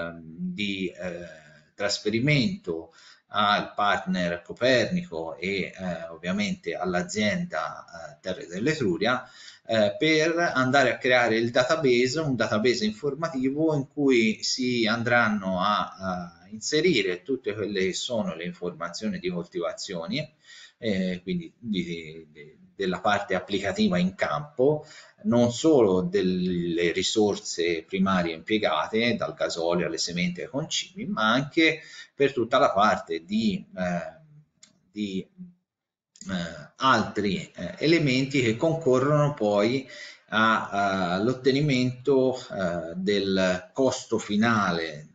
trasferimento al partner Copernico e ovviamente all'azienda Terre dell'Etruria per andare a creare il database, un database informativo in cui si andranno a inserire tutte quelle che sono le informazioni di coltivazioni, quindi della parte applicativa in campo, non solo delle risorse primarie impiegate, dal gasolio alle sementi ai concimi, ma anche per tutta la parte di altri elementi che concorrono poi all'ottenimento del costo finale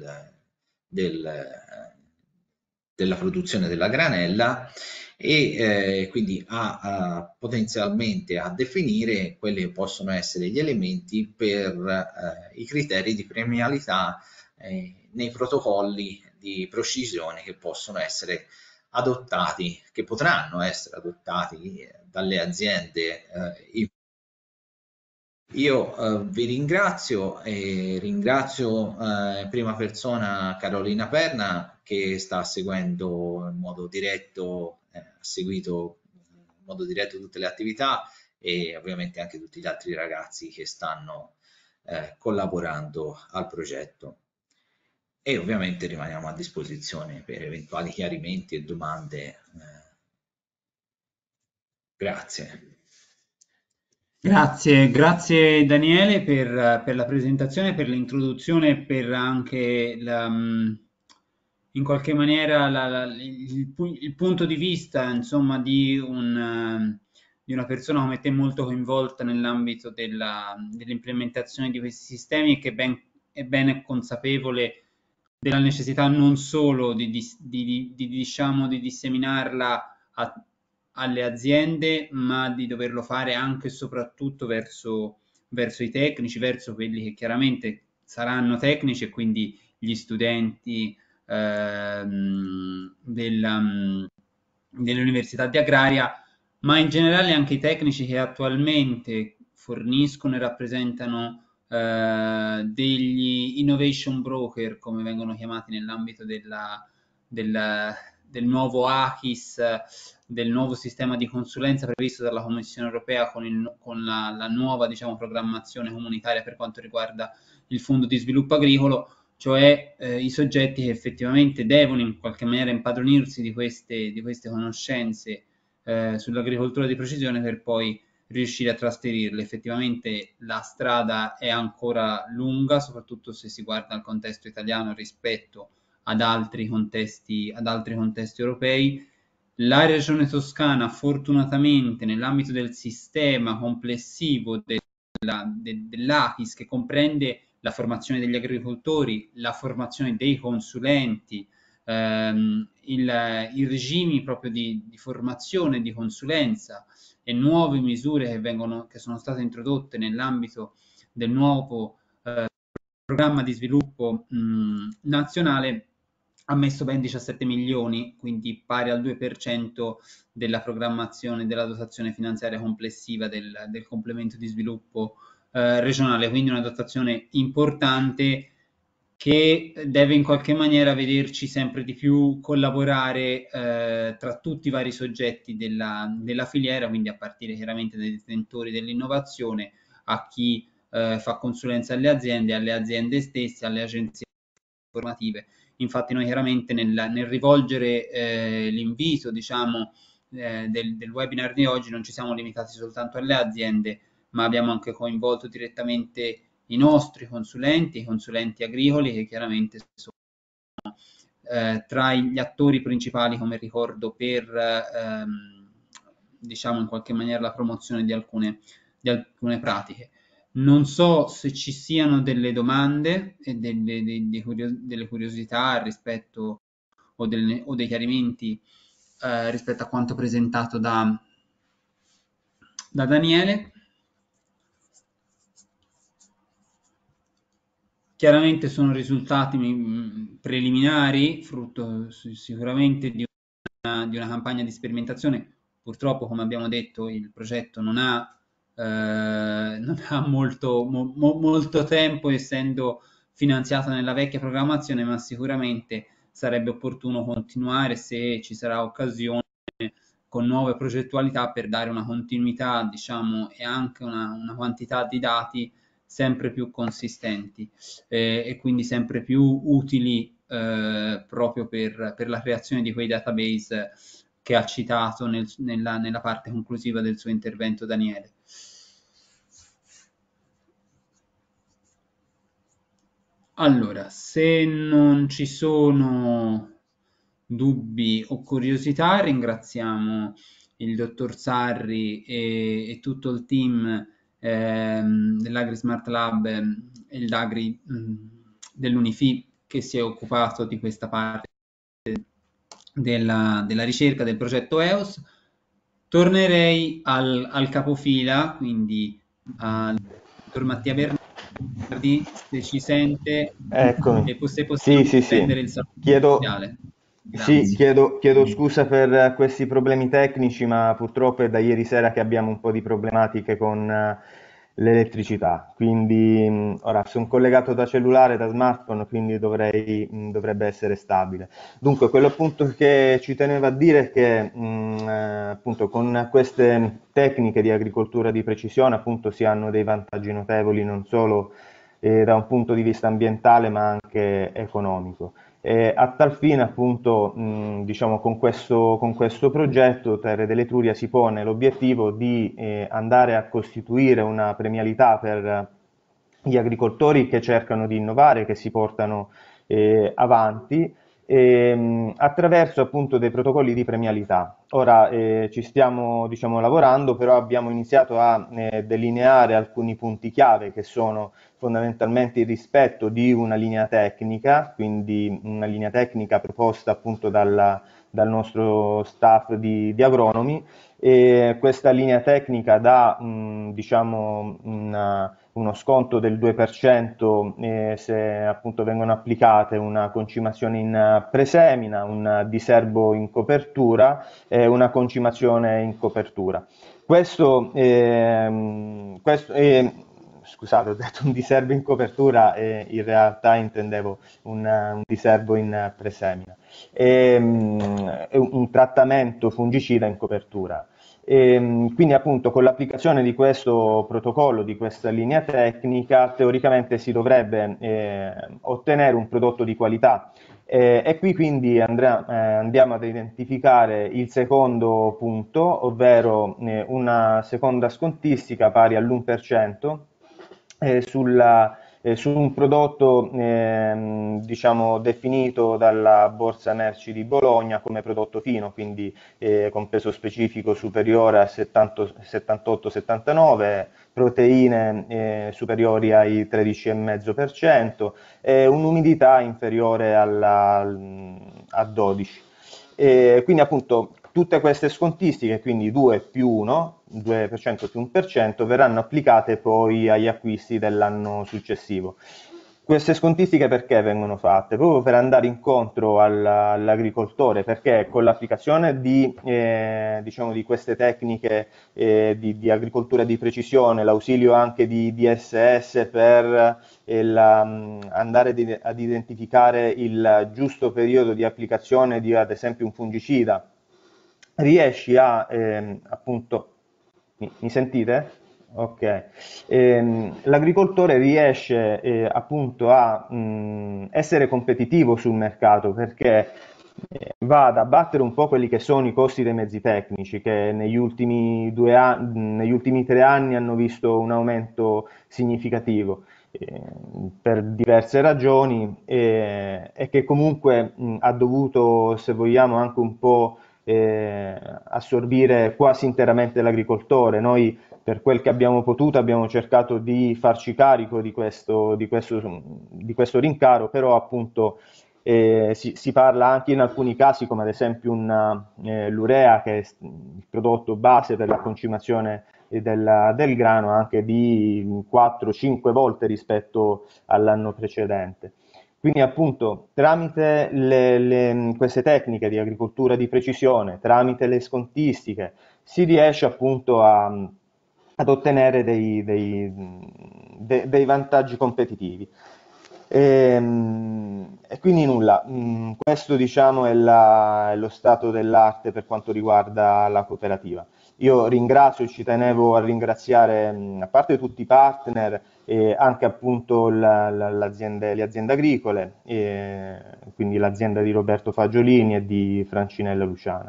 della produzione della granella e quindi potenzialmente a definire quelli che possono essere gli elementi per i criteri di premialità nei protocolli di precisione che possono essere adottati, che potranno essere adottati dalle aziende. Io vi ringrazio e ringrazio in prima persona Carolina Perna che sta seguendo in modo diretto, ha seguito in modo diretto tutte le attività e ovviamente anche tutti gli altri ragazzi che stanno collaborando al progetto. E ovviamente rimaniamo a disposizione per eventuali chiarimenti e domande. Grazie. Grazie Daniele per la presentazione, per l'introduzione, per anche in qualche maniera il punto di vista, insomma, di una persona come te molto coinvolta nell'ambito dell'implementazione di questi sistemi e che è ben consapevole della necessità non solo diciamo, di disseminarla alle aziende, ma di doverlo fare anche e soprattutto verso i tecnici, verso quelli che chiaramente saranno tecnici e quindi gli studenti dell'università di agraria, ma in generale anche i tecnici che attualmente forniscono e rappresentano degli innovation broker, come vengono chiamati nell'ambito del nuovo ACHIS, del nuovo sistema di consulenza previsto dalla Commissione europea con la nuova, diciamo, programmazione comunitaria per quanto riguarda il Fondo di Sviluppo Agricolo, cioè i soggetti che effettivamente devono in qualche maniera impadronirsi di queste conoscenze sull'agricoltura di precisione per poi riuscire a trasferirle. Effettivamente la strada è ancora lunga, soprattutto se si guarda al contesto italiano rispetto ad altri contesti europei. La regione toscana, fortunatamente, nell'ambito del sistema complessivo dell'ACHIS, che comprende la formazione degli agricoltori, la formazione dei consulenti, i regimi proprio di formazione e di consulenza e nuove misure che sono state introdotte nell'ambito del nuovo programma di sviluppo nazionale, ha messo ben 17 milioni, quindi pari al 2% della programmazione della dotazione finanziaria complessiva del complemento di sviluppo regionale, quindi una dotazione importante che deve in qualche maniera vederci sempre di più collaborare tra tutti i vari soggetti della filiera, quindi a partire chiaramente dai detentori dell'innovazione, a chi fa consulenza alle aziende stesse, alle agenzie formative. Infatti noi chiaramente nel rivolgere l'invito, diciamo, del webinar di oggi non ci siamo limitati soltanto alle aziende, ma abbiamo anche coinvolto direttamente i nostri consulenti, i consulenti agricoli, che chiaramente sono tra gli attori principali, come ricordo, per diciamo in qualche maniera la promozione di alcune pratiche. Non so se ci siano delle domande e delle curiosità rispetto o dei chiarimenti rispetto a quanto presentato da Daniele. Chiaramente sono risultati preliminari, frutto sicuramente di una campagna di sperimentazione. Purtroppo, come abbiamo detto, il progetto non ha molto tempo, essendo finanziato nella vecchia programmazione, ma sicuramente sarebbe opportuno continuare, se ci sarà occasione, con nuove progettualità per dare una continuità, diciamo, e anche una quantità di dati sempre più consistenti e quindi sempre più utili proprio per la creazione di quei database che ha citato nella parte conclusiva del suo intervento Daniele. Allora, se non ci sono dubbi o curiosità, ringraziamo il dottor Sarri e tutto il team dell'Agri Smart Lab e il Dagri dell'Unifi che si è occupato di questa parte della ricerca del progetto EOS. Tornerei al capofila, quindi al dottor Mattia Bernardi, se ci sente Eccomi. e se Sì, possiamo sì, sì. prendere il saluto Chiedo, iniziale. sì, Grazie. chiedo scusa per questi problemi tecnici, ma purtroppo è da ieri sera che abbiamo un po' di problematiche con l'elettricità. Quindi ora sono collegato da cellulare, da smartphone, quindi dovrebbe essere stabile. Dunque, quello appunto che ci tenevo a dire è che appunto con queste tecniche di agricoltura di precisione appunto si hanno dei vantaggi notevoli non solo da un punto di vista ambientale ma anche economico. A tal fine, appunto, diciamo, con questo progetto Terre dell'Etruria si pone l'obiettivo di andare a costituire una premialità per gli agricoltori che cercano di innovare, che si portano avanti attraverso appunto dei protocolli di premialità. Ora ci stiamo diciamo, lavorando, però abbiamo iniziato a delineare alcuni punti chiave che sono fondamentalmente il rispetto di una linea tecnica, quindi una linea tecnica proposta appunto dal nostro staff di agronomi e questa linea tecnica dà diciamo uno sconto del 2% se appunto vengono applicate una concimazione in presemina, un diserbo in copertura e una concimazione in copertura. Scusate, ho detto un diserbo in copertura e in realtà intendevo un diserbo in presemina. E un trattamento fungicida in copertura. Quindi appunto con l'applicazione di questo protocollo, di questa linea tecnica, teoricamente si dovrebbe ottenere un prodotto di qualità. E qui quindi andiamo ad identificare il secondo punto, ovvero una seconda scontistica pari all'1% su un prodotto diciamo, definito dalla Borsa Merci di Bologna come prodotto fino, quindi con peso specifico superiore a 78-79, proteine superiori ai 13,5% e un'umidità inferiore a 12. Quindi appunto tutte queste scontistiche, quindi 2 più 1, 2% più 1%, verranno applicate poi agli acquisti dell'anno successivo. Queste scontistiche perché vengono fatte? Proprio per andare incontro all'agricoltore, perché con l'applicazione diciamo, di queste tecniche di agricoltura di precisione, l'ausilio anche di DSS per andare ad identificare il giusto periodo di applicazione di ad esempio un fungicida, riesci a appunto, mi sentite? Ok. L'agricoltore riesce appunto a essere competitivo sul mercato perché va ad abbattere un po' quelli che sono i costi dei mezzi tecnici che negli ultimi 3 anni hanno visto un aumento significativo eh, per diverse ragioni e che comunque ha dovuto, se vogliamo, anche un po' assorbire quasi interamente l'agricoltore. Noi per quel che abbiamo potuto abbiamo cercato di farci carico di questo rincaro, però appunto si parla anche in alcuni casi, come ad esempio l'urea, che è il prodotto base per la concimazione del grano, anche di 4-5 volte rispetto all'anno precedente. Quindi appunto tramite queste tecniche di agricoltura di precisione, tramite le scontistiche, si riesce appunto ad ottenere dei vantaggi competitivi. E quindi nulla, questo diciamo è lo stato dell'arte per quanto riguarda la cooperativa. Io ringrazio e ci tenevo a ringraziare, a parte tutti i partner, anche appunto le aziende agricole, quindi l'azienda di Roberto Fagiolini e di Francinella Luciana.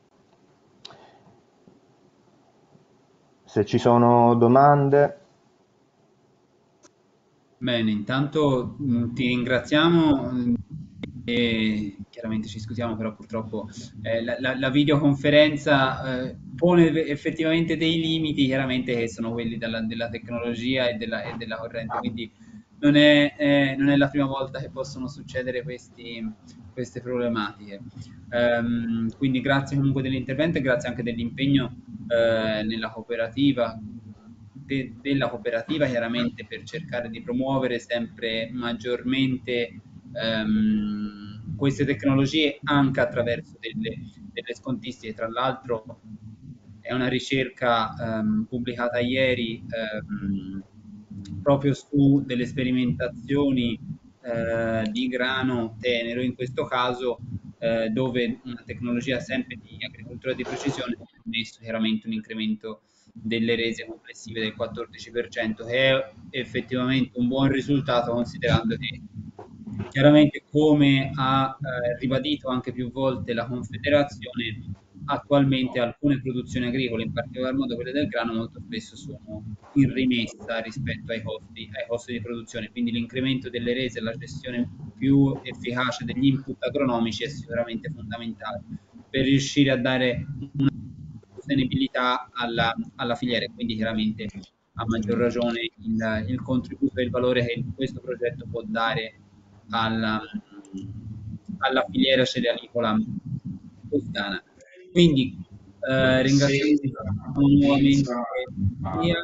Se ci sono domande. Bene, intanto ti ringraziamo e chiaramente ci scusiamo, però purtroppo la videoconferenza pone effettivamente dei limiti, chiaramente che sono quelli della tecnologia e della corrente, quindi non è la prima volta che possono succedere queste problematiche. Quindi grazie comunque dell'intervento e grazie anche dell'impegno nella cooperativa, della cooperativa chiaramente per cercare di promuovere sempre maggiormente queste tecnologie anche attraverso delle scontistiche. Tra l'altro è una ricerca pubblicata ieri proprio su delle sperimentazioni di grano tenero, in questo caso dove una tecnologia sempre di agricoltura di precisione ha permesso chiaramente un incremento delle rese complessive del 14%, che è effettivamente un buon risultato considerando che chiaramente, come ha ribadito anche più volte la Confederazione, attualmente alcune produzioni agricole, in particolar modo quelle del grano, molto spesso sono in rimessa rispetto ai costi di produzione, quindi l'incremento delle rese e la gestione più efficace degli input agronomici è sicuramente fondamentale per riuscire a dare una sostenibilità alla filiera e quindi chiaramente a maggior ragione il contributo e il valore che questo progetto può dare alla, alla filiera cerealicola toscana. Quindi ringraziamo nuovamente Mattia.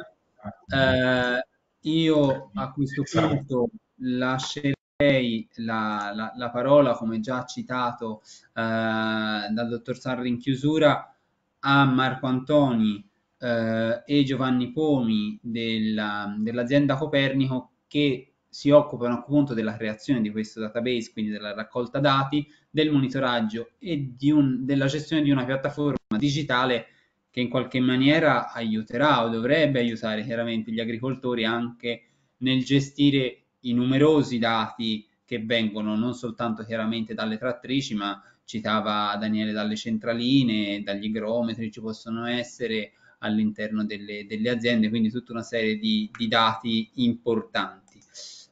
Io a questo punto lascerei la parola, come già citato dal dottor Sarri in chiusura, a Marco Antoni e Giovanni Pomi dell'azienda Copernico, che si occupano appunto della creazione di questo database, quindi della raccolta dati, del monitoraggio e della gestione di una piattaforma digitale che in qualche maniera aiuterà o dovrebbe aiutare chiaramente gli agricoltori anche nel gestire i numerosi dati che vengono non soltanto chiaramente dalle trattrici, ma citava Daniele dalle centraline, dagli igrometri, ci possono essere all'interno delle aziende, quindi tutta una serie di dati importanti.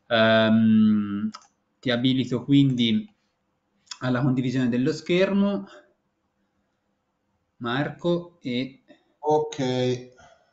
Ti abilito quindi alla condivisione dello schermo, Marco, e Ok,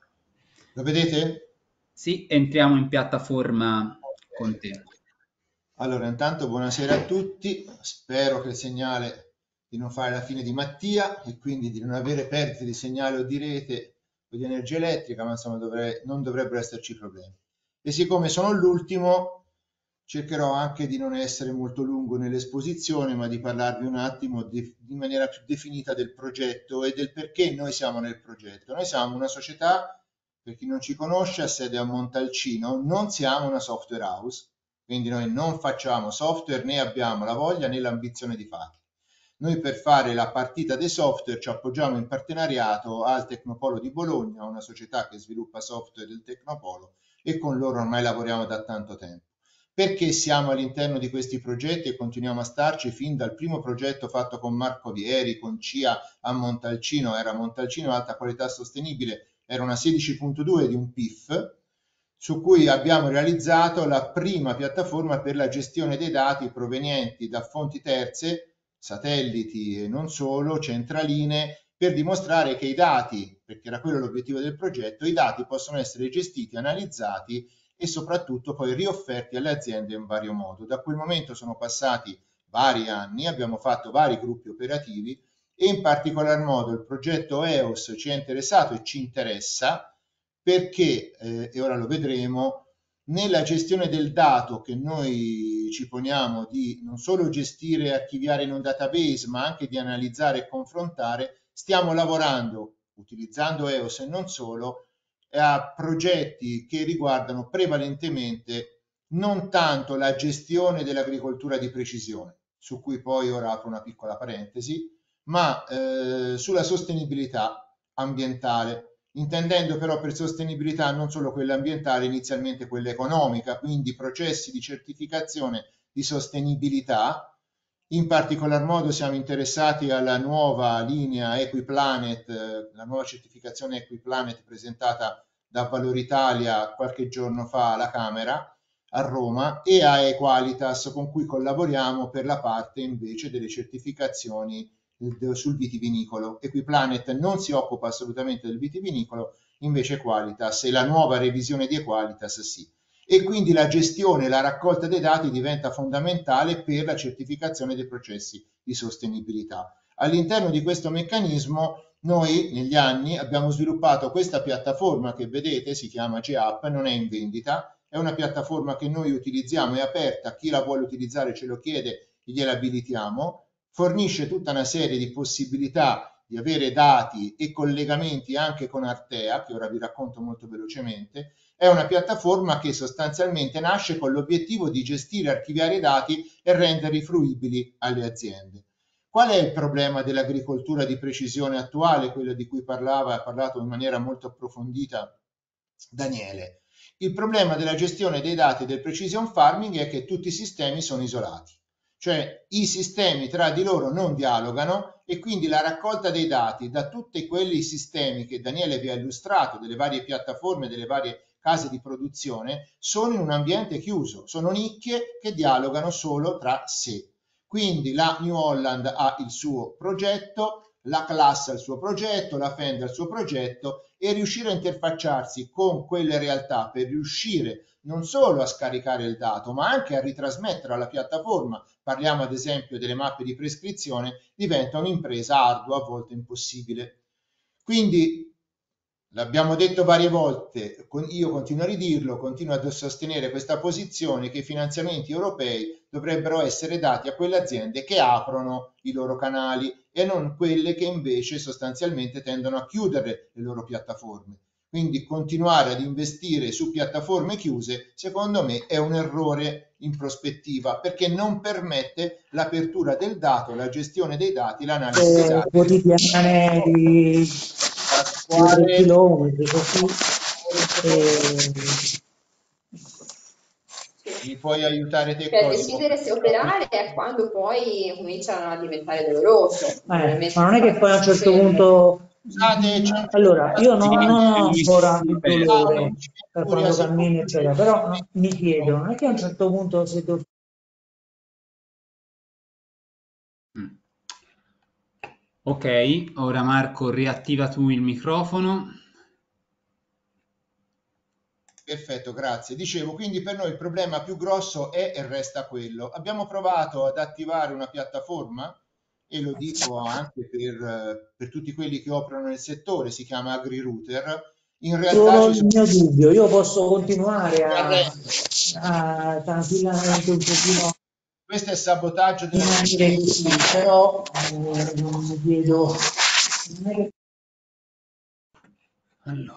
lo vedete? sì, entriamo in piattaforma con te. Allora, intanto buonasera a tutti, spero che il segnale di non fare la fine di Mattia e quindi di non avere perdite di segnale o di rete o di energia elettrica, ma insomma non dovrebbero esserci problemi. E siccome sono l'ultimo, cercherò anche di non essere molto lungo nell'esposizione, ma di parlarvi un attimo di maniera più definita del progetto e del perché noi siamo nel progetto. Noi siamo una società, per chi non ci conosce, ha sede a Montalcino, non siamo una software house, quindi noi non facciamo software né abbiamo la voglia né l'ambizione di farlo. Noi per fare la partita dei software ci appoggiamo in partenariato al Tecnopolo di Bologna, una società che sviluppa software del Tecnopolo, e con loro ormai lavoriamo da tanto tempo. Perché siamo all'interno di questi progetti e continuiamo a starci fin dal primo progetto fatto con Marco Vieri, con CIA a Montalcino, era Montalcino Alta Qualità Sostenibile, era una 16.2 di un PIF, su cui abbiamo realizzato la prima piattaforma per la gestione dei dati provenienti da fonti terze, satelliti e non solo, centraline, per dimostrare che i dati, perché era quello l'obiettivo del progetto, i dati possono essere gestiti, analizzati e soprattutto poi riofferti alle aziende in vario modo. Da quel momento sono passati vari anni, abbiamo fatto vari gruppi operativi e in particolar modo il progetto EOS ci è interessato e ci interessa perché, e ora lo vedremo, nella gestione del dato che noi ci poniamo di non solo gestire e archiviare in un database, ma anche di analizzare e confrontare, stiamo lavorando, utilizzando EOS e non solo, a progetti che riguardano prevalentemente non tanto la gestione dell'agricoltura di precisione, su cui poi ora apro una piccola parentesi, ma sulla sostenibilità ambientale, intendendo però per sostenibilità non solo quella ambientale, inizialmente quella economica, quindi processi di certificazione di sostenibilità. In particolar modo siamo interessati alla nuova linea Equiplanet, la nuova certificazione Equiplanet presentata da Valore Italia qualche giorno fa alla Camera, a Roma, e a Equalitas, con cui collaboriamo per la parte invece delle certificazioni sul vitivinicolo. Equiplanet non si occupa assolutamente del vitivinicolo, invece Equalitas e la nuova revisione di Equalitas sì. E quindi la gestione e la raccolta dei dati diventa fondamentale per la certificazione dei processi di sostenibilità. All'interno di questo meccanismo noi negli anni abbiamo sviluppato questa piattaforma che vedete, si chiama GAP, non è in vendita, è una piattaforma che noi utilizziamo, è aperta, chi la vuole utilizzare ce lo chiede, gliela abilitiamo, fornisce tutta una serie di possibilità di avere dati e collegamenti anche con Artea, che ora vi racconto molto velocemente. È una piattaforma che sostanzialmente nasce con l'obiettivo di gestire e archiviare i dati e renderli fruibili alle aziende. Qual è il problema dell'agricoltura di precisione attuale, quello di cui ha parlato in maniera molto approfondita Daniele? Il problema della gestione dei dati del precision farming è che tutti i sistemi sono isolati, cioè i sistemi tra di loro non dialogano e quindi la raccolta dei dati da tutti quelli sistemi che Daniele vi ha illustrato, delle varie piattaforme, delle varie case di produzione, sono in un ambiente chiuso, sono nicchie che dialogano solo tra sé. Quindi la New Holland ha il suo progetto, la Class ha il suo progetto, la Fend ha il suo progetto, e riuscire a interfacciarsi con quelle realtà per riuscire non solo a scaricare il dato, ma anche a ritrasmettere alla piattaforma, parliamo ad esempio delle mappe di prescrizione, diventa un'impresa ardua, a volte impossibile. Quindi l'abbiamo detto varie volte, io continuo a ridirlo, continuo a sostenere questa posizione che i finanziamenti europei dovrebbero essere dati a quelle aziende che aprono i loro canali e non quelle che invece sostanzialmente tendono a chiudere le loro piattaforme. Quindi continuare ad investire su piattaforme chiuse, secondo me, è un errore in prospettiva, perché non permette l'apertura del dato, la gestione dei dati, l'analisi dei dati. Quotidiane di 2-3 chilometri così. Mi puoi aiutare te? Per decidere se operare è quando poi cominciano a diventare doloroso. Ma non è che poi a un certo punto... Allora, io non ho ancora il dolore per quando cammino, eccetera, però mi chiedo, non è che a un certo punto se devo... Ok, ora Marco riattiva tu il microfono. Perfetto, grazie. Dicevo, quindi per noi il problema più grosso è e resta quello. Abbiamo provato ad attivare una piattaforma, e lo dico anche per tutti quelli che operano nel settore, si chiama AgriRouter. In realtà il mio dubbio, io posso continuare a tranquillamente un pochino... Questo è sabotaggio della però mi chiedo... Allora.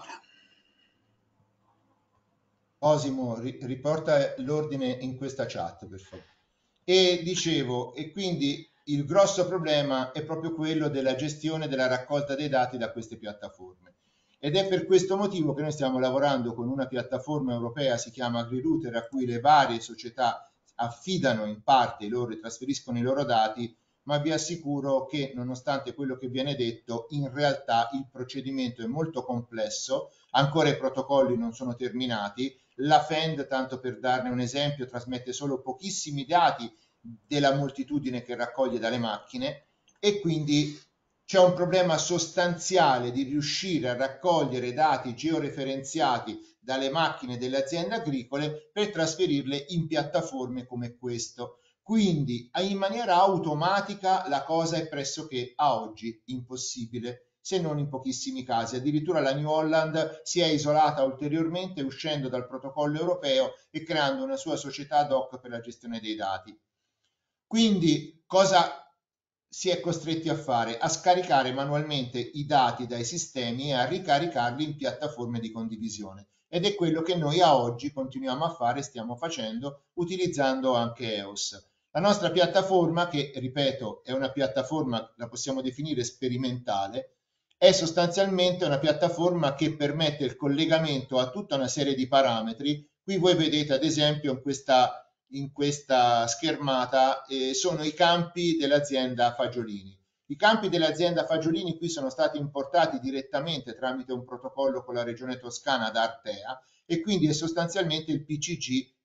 Osimo, riporta l'ordine in questa chat, per favore. E dicevo, e quindi il grosso problema è proprio quello della gestione della raccolta dei dati da queste piattaforme. Ed è per questo motivo che noi stiamo lavorando con una piattaforma europea, si chiama AgriRouter, a cui le varie società affidano in parte e trasferiscono i loro dati, ma vi assicuro che nonostante quello che viene detto, in realtà il procedimento è molto complesso, ancora i protocolli non sono terminati. La Fend, tanto per darne un esempio, trasmette solo pochissimi dati della moltitudine che raccoglie dalle macchine, e quindi c'è un problema sostanziale di riuscire a raccogliere dati georeferenziati dalle macchine delle aziende agricole per trasferirle in piattaforme come questo. Quindi in maniera automatica la cosa è pressoché a oggi impossibile, se non in pochissimi casi. Addirittura la New Holland si è isolata ulteriormente uscendo dal protocollo europeo e creando una sua società ad hoc per la gestione dei dati. Quindi cosa si è costretti a fare? A scaricare manualmente i dati dai sistemi e a ricaricarli in piattaforme di condivisione. Ed è quello che noi a oggi continuiamo a fare, stiamo facendo, utilizzando anche EOS. La nostra piattaforma, che ripeto è una piattaforma, la possiamo definire sperimentale, è sostanzialmente una piattaforma che permette il collegamento a tutta una serie di parametri. Qui voi vedete ad esempio in questa schermata sono i campi dell'azienda Fagiolini. I campi dell'azienda Fagiolini qui sono stati importati direttamente tramite un protocollo con la regione Toscana da Artea, e quindi è sostanzialmente il PCG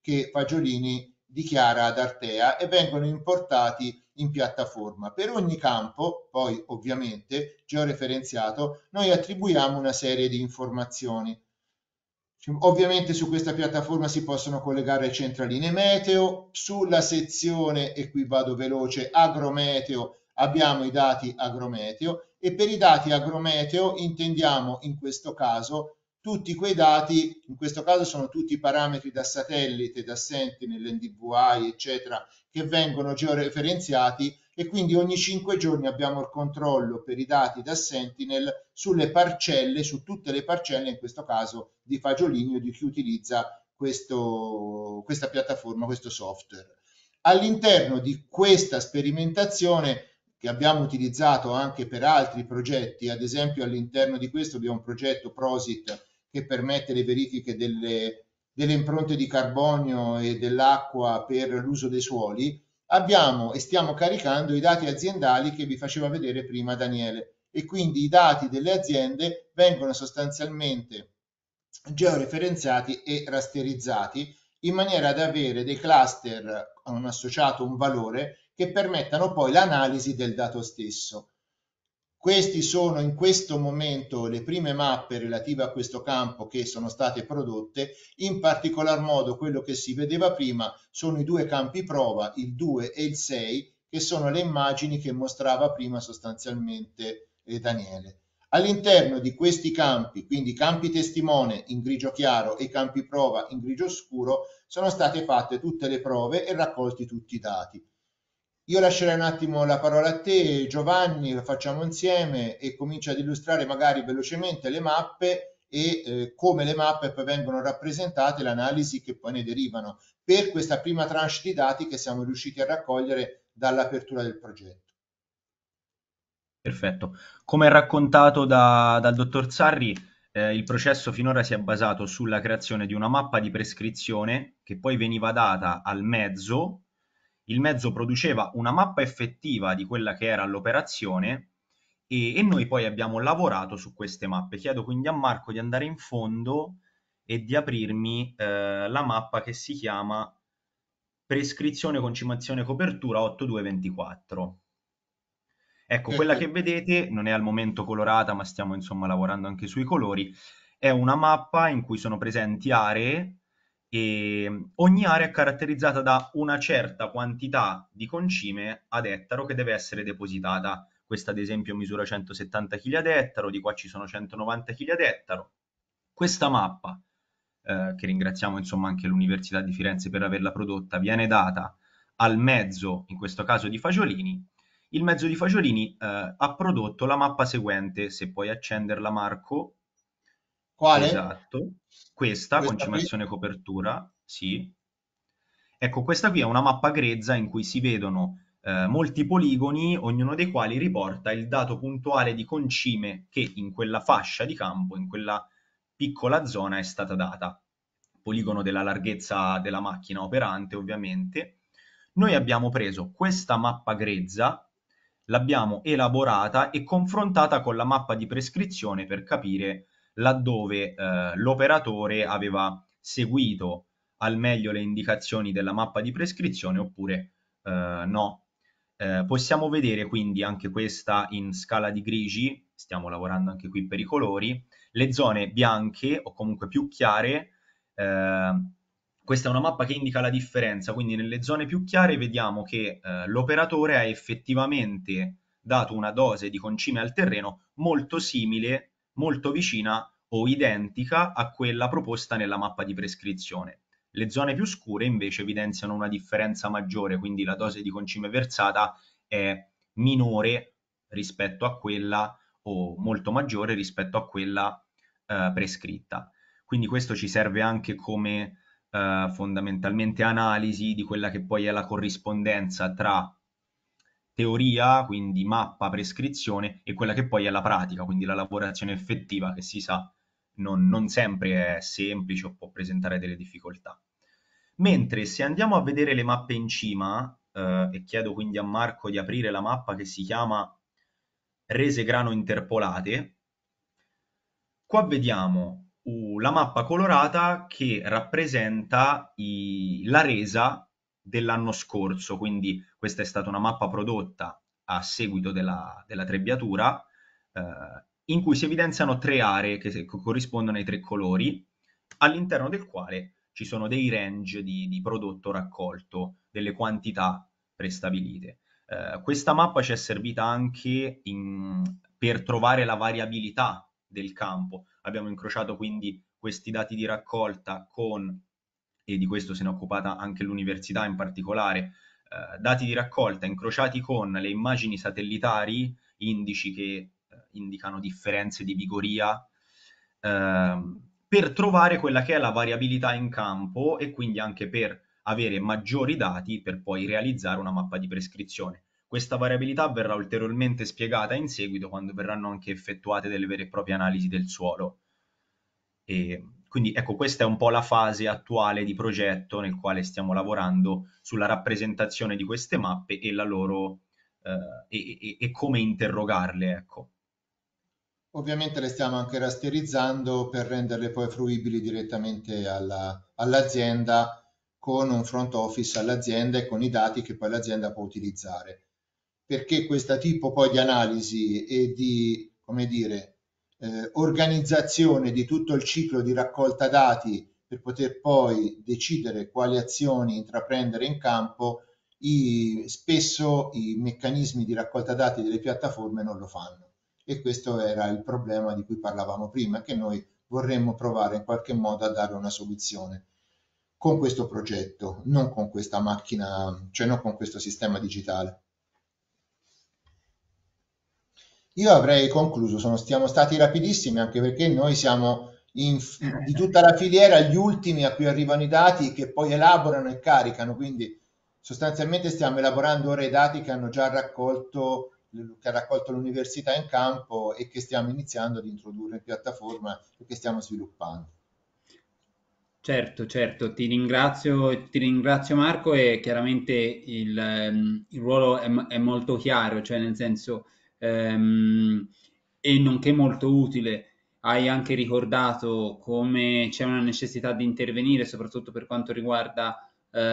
che Fagiolini dichiara ad Artea e vengono importati in piattaforma. Per ogni campo, poi ovviamente georeferenziato, noi attribuiamo una serie di informazioni. Ovviamente su questa piattaforma si possono collegare centraline meteo, sulla sezione, e qui vado veloce, agrometeo, abbiamo i dati agrometeo e per i dati agrometeo intendiamo in questo caso tutti quei dati, in questo caso sono tutti parametri da satellite, da Sentinel, NDVI, eccetera, che vengono georeferenziati e quindi ogni 5 giorni abbiamo il controllo per i dati da Sentinel sulle parcelle, su tutte le parcelle, in questo caso di Fagiolini o di chi utilizza questa piattaforma, questo software. All'interno di questa sperimentazione che abbiamo utilizzato anche per altri progetti, ad esempio all'interno di questo abbiamo un progetto Prosit che permette le verifiche delle impronte di carbonio e dell'acqua per l'uso dei suoli, abbiamo e stiamo caricando i dati aziendali che vi faceva vedere prima Daniele e quindi i dati delle aziende vengono sostanzialmente georeferenziati e rasterizzati in maniera da avere dei cluster a un associato un valore che permettano poi l'analisi del dato stesso. Questi sono in questo momento le prime mappe relative a questo campo che sono state prodotte, in particolar modo quello che si vedeva prima sono i due campi prova, il 2 e il 6, che sono le immagini che mostrava prima sostanzialmente Daniele. All'interno di questi campi, quindi campi testimone in grigio chiaro e campi prova in grigio scuro, sono state fatte tutte le prove e raccolti tutti i dati. Io lascerei un attimo la parola a te, Giovanni, lo facciamo insieme e comincia ad illustrare magari velocemente le mappe e come le mappe poi vengono rappresentate, l'analisi che poi ne derivano per questa prima tranche di dati che siamo riusciti a raccogliere dall'apertura del progetto. Perfetto. Come raccontato dal dottor Sarri, il processo finora si è basato sulla creazione di una mappa di prescrizione che poi veniva data al mezzo. Il mezzo produceva una mappa effettiva di quella che era l'operazione e noi poi abbiamo lavorato su queste mappe. Chiedo quindi a Marco di andare in fondo e di aprirmi la mappa che si chiama Prescrizione, concimazione, copertura 8224. Ecco, quella che vedete non è al momento colorata, ma stiamo insomma lavorando anche sui colori. È una mappa in cui sono presenti aree e ogni area è caratterizzata da una certa quantità di concime ad ettaro che deve essere depositata. Questa ad esempio misura 170 kg ad ettaro, di qua ci sono 190 kg ad ettaro. Questa mappa, che ringraziamo insomma anche l'Università di Firenze per averla prodotta, viene data al mezzo, in questo caso di Fagiolini. Il mezzo di Fagiolini ha prodotto la mappa seguente, se puoi accenderla Marco. Quale? Esatto, questa concimazione copertura, sì. Ecco, questa qui è una mappa grezza in cui si vedono molti poligoni, ognuno dei quali riporta il dato puntuale di concime che in quella fascia di campo, in quella piccola zona è stata data. Poligono della larghezza della macchina operante, ovviamente. Noi abbiamo preso questa mappa grezza, l'abbiamo elaborata e confrontata con la mappa di prescrizione per capire laddove l'operatore aveva seguito al meglio le indicazioni della mappa di prescrizione oppure no. Possiamo vedere quindi anche questa in scala di grigi, stiamo lavorando anche qui per i colori, le zone bianche o comunque più chiare. Questa è una mappa che indica la differenza, quindi nelle zone più chiare vediamo che l'operatore ha effettivamente dato una dose di concime al terreno molto simile, molto vicina o identica a quella proposta nella mappa di prescrizione. Le zone più scure invece evidenziano una differenza maggiore, quindi la dose di concime versata è minore rispetto a quella o molto maggiore rispetto a quella prescritta. Quindi questo ci serve anche come fondamentalmente analisi di quella che poi è la corrispondenza tra teoria, quindi mappa, prescrizione, e quella che poi è la pratica, quindi la lavorazione effettiva, che si sa non sempre è semplice o può presentare delle difficoltà. Mentre se andiamo a vedere le mappe in cima, e chiedo quindi a Marco di aprire la mappa che si chiama Rese grano interpolate, qua vediamo la mappa colorata che rappresenta la resa dell'anno scorso, quindi questa è stata una mappa prodotta a seguito della trebbiatura, in cui si evidenziano 3 aree che corrispondono ai 3 colori, all'interno del quale ci sono dei range di prodotto raccolto, delle quantità prestabilite. Questa mappa ci è servita anche per trovare la variabilità del campo. Abbiamo incrociato quindi questi dati di raccolta e di questo se ne è occupata anche l'università in particolare, dati di raccolta incrociati con le immagini satellitari, indici che indicano differenze di vigoria, per trovare quella che è la variabilità in campo e quindi anche per avere maggiori dati per poi realizzare una mappa di prescrizione. Questa variabilità verrà ulteriormente spiegata in seguito quando verranno anche effettuate delle vere e proprie analisi del suolo. E quindi ecco, questa è un po' la fase attuale di progetto nel quale stiamo lavorando sulla rappresentazione di queste mappe e la loro e come interrogarle, ecco. Ovviamente le stiamo anche rasterizzando per renderle poi fruibili direttamente all'azienda, con un front office all'azienda e con i dati che poi l'azienda può utilizzare. Perché questo tipo poi di analisi e di, come dire, organizzazione di tutto il ciclo di raccolta dati per poter poi decidere quali azioni intraprendere in campo, spesso i meccanismi di raccolta dati delle piattaforme non lo fanno. E questo era il problema di cui parlavamo prima, che noi vorremmo provare in qualche modo a dare una soluzione con questo progetto, non con questa macchina, cioè non con questo sistema digitale. Io avrei concluso, stiamo stati rapidissimi anche perché noi siamo di tutta la filiera gli ultimi a cui arrivano i dati che poi elaborano e caricano, quindi sostanzialmente stiamo elaborando ora i dati che hanno già raccolto che ha raccolto l'università in campo e che stiamo iniziando ad introdurre in piattaforma e che stiamo sviluppando. Certo, certo, ti ringrazio Marco e chiaramente il ruolo è molto chiaro, cioè nel senso e nonché molto utile. Hai anche ricordato come c'è una necessità di intervenire, soprattutto per quanto riguarda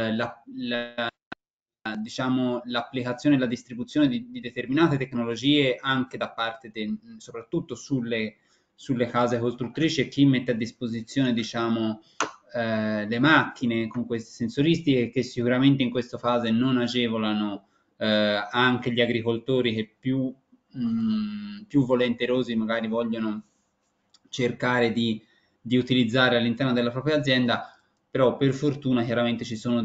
diciamo, l'applicazione e la distribuzione di determinate tecnologie anche da parte soprattutto sulle case costruttrici e chi mette a disposizione, diciamo, le macchine con queste sensoristiche che sicuramente in questa fase non agevolano anche gli agricoltori che più volenterosi magari vogliono cercare di utilizzare all'interno della propria azienda, però per fortuna chiaramente ci sono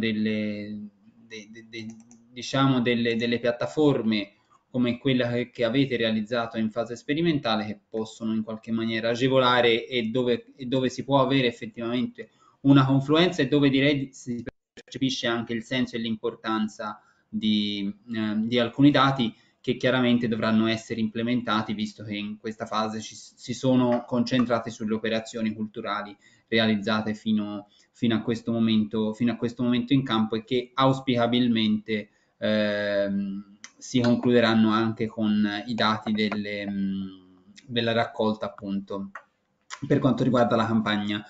diciamo delle piattaforme come quella che avete realizzato in fase sperimentale che possono in qualche maniera agevolare e dove si può avere effettivamente una confluenza e dove direi si percepisce anche il senso e l'importanza di alcuni dati che chiaramente dovranno essere implementati visto che in questa fase si sono concentrati sulle operazioni culturali realizzate fino a questo momento in campo e che auspicabilmente si concluderanno anche con i dati della raccolta appunto per quanto riguarda la campagna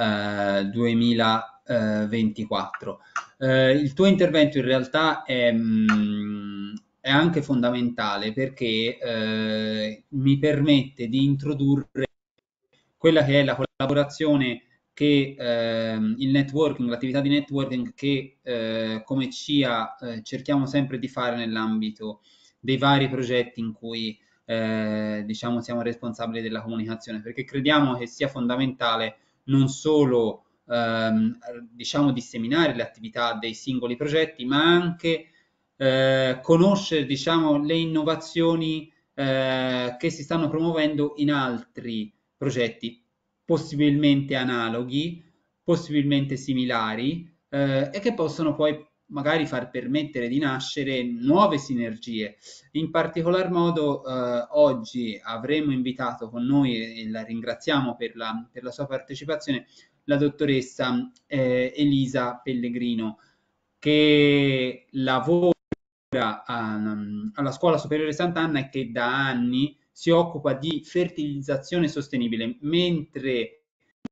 2024. Il tuo intervento in realtà è anche fondamentale perché mi permette di introdurre quella che è la collaborazione che il networking, l'attività di networking che come CIA cerchiamo sempre di fare nell'ambito dei vari progetti in cui diciamo siamo responsabili della comunicazione, perché crediamo che sia fondamentale non solo diciamo disseminare le attività dei singoli progetti, ma anche conoscere diciamo le innovazioni che si stanno promuovendo in altri progetti possibilmente analoghi, possibilmente similari e che possono poi magari far permettere di nascere nuove sinergie. In particolar modo oggi avremo invitato con noi, e la ringraziamo per la sua partecipazione, la dottoressa Elisa Pellegrino, che lavora alla Scuola Superiore Sant'Anna e che da anni si occupa di fertilizzazione sostenibile, mentre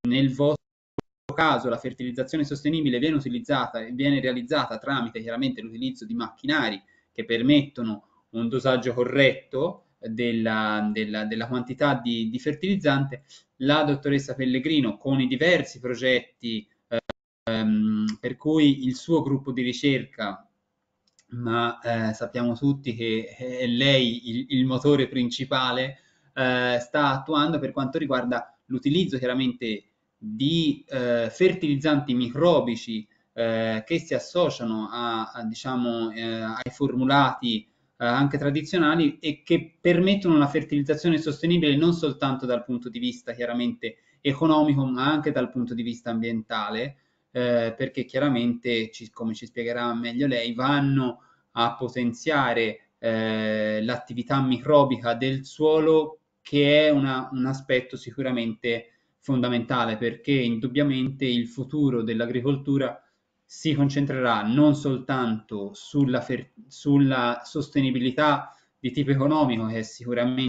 nel vostro caso la fertilizzazione sostenibile viene realizzata tramite chiaramente l'utilizzo di macchinari che permettono un dosaggio corretto della quantità di fertilizzante, la dottoressa Pellegrino con i diversi progetti per cui il suo gruppo di ricerca, ma sappiamo tutti che è lei il motore principale, sta attuando per quanto riguarda l'utilizzo chiaramente di fertilizzanti microbici che si associano diciamo, ai formulati anche tradizionali e che permettono una fertilizzazione sostenibile non soltanto dal punto di vista chiaramente economico, ma anche dal punto di vista ambientale, perché chiaramente, come ci spiegherà meglio lei, vanno a potenziare l'attività microbica del suolo, che è un aspetto sicuramente fondamentale, perché indubbiamente il futuro dell'agricoltura si concentrerà non soltanto sulla sostenibilità di tipo economico, che è sicuramente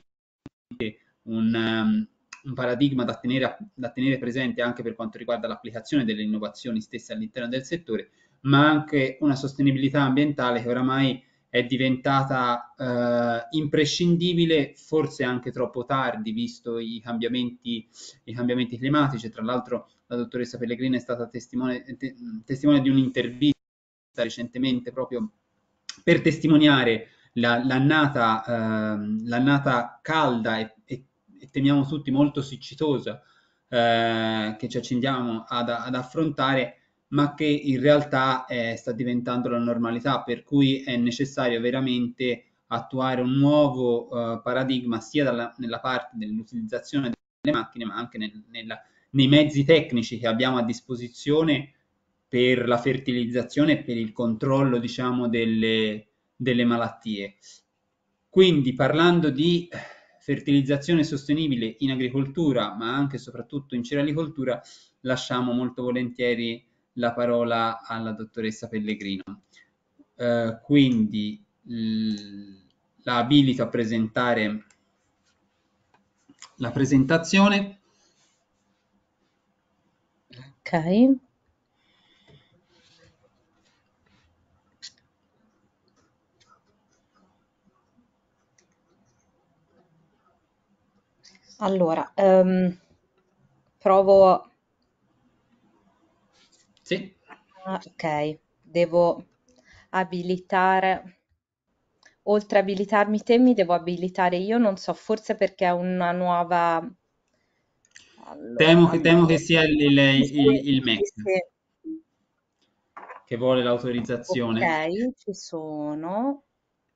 un paradigma da tenere presente anche per quanto riguarda l'applicazione delle innovazioni stesse all'interno del settore, ma anche una sostenibilità ambientale che oramai è diventata imprescindibile, forse anche troppo tardi, visto i cambiamenti climatici. Tra l'altro la dottoressa Pellegrini è stata testimone di un'intervista recentemente proprio per testimoniare l'annata calda e temiamo tutti molto siccitosa che ci accingiamo ad affrontare, ma che in realtà sta diventando la normalità, per cui è necessario veramente attuare un nuovo paradigma sia nella parte dell'utilizzazione delle macchine, ma anche nei mezzi tecnici che abbiamo a disposizione per la fertilizzazione e per il controllo, diciamo, delle malattie. Quindi, parlando di fertilizzazione sostenibile in agricoltura, ma anche e soprattutto in cerealicoltura, lasciamo molto volentieri la parola alla dottoressa Pellegrino. Quindi la abilito a presentare la presentazione. Ok. Allora, provo. Sì. Ok, devo abilitare. Oltre a abilitarmi te, mi devo abilitare io, non so, forse perché è una nuova. Allora, Temo che sia il Mac sì, sì. che vuole l'autorizzazione. Ok, ci sono.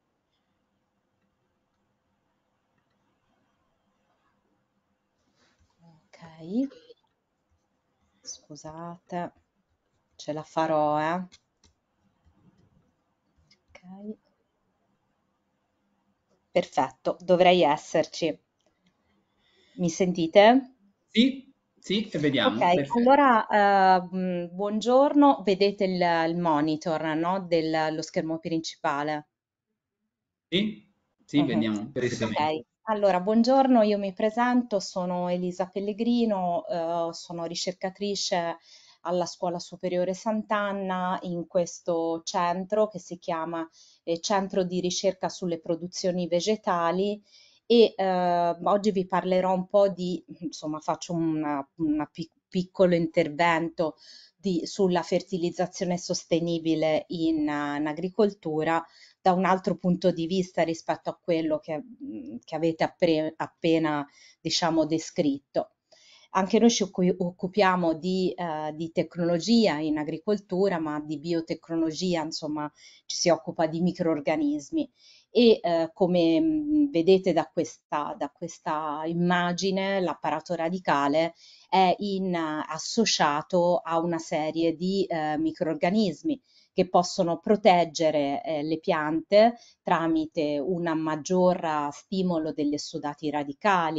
Ok, scusate, ce la farò, Ok, perfetto, dovrei esserci. Mi sentite? Sì, sì, e Ok, vediamo. Perfetto. allora buongiorno, vedete il monitor, no? Dello schermo principale. Sì, sì, Mhm. vediamo Sì, sì. perfettamente. Ok, allora buongiorno, io mi presento, sono Elisa Pellegrino, sono ricercatrice alla Scuola Superiore Sant'Anna in questo centro che si chiama Centro di Ricerca sulle Produzioni Vegetali e oggi vi parlerò un po' insomma, faccio un piccolo intervento sulla fertilizzazione sostenibile in agricoltura da un altro punto di vista rispetto a quello che avete appena, diciamo, descritto. Anche noi ci occupiamo di tecnologia in agricoltura, ma di biotecnologia, insomma, ci si occupa di microrganismi e come vedete da questa immagine, l'apparato radicale è associato a una serie di microrganismi che possono proteggere le piante tramite un maggior stimolo degli esudati radicali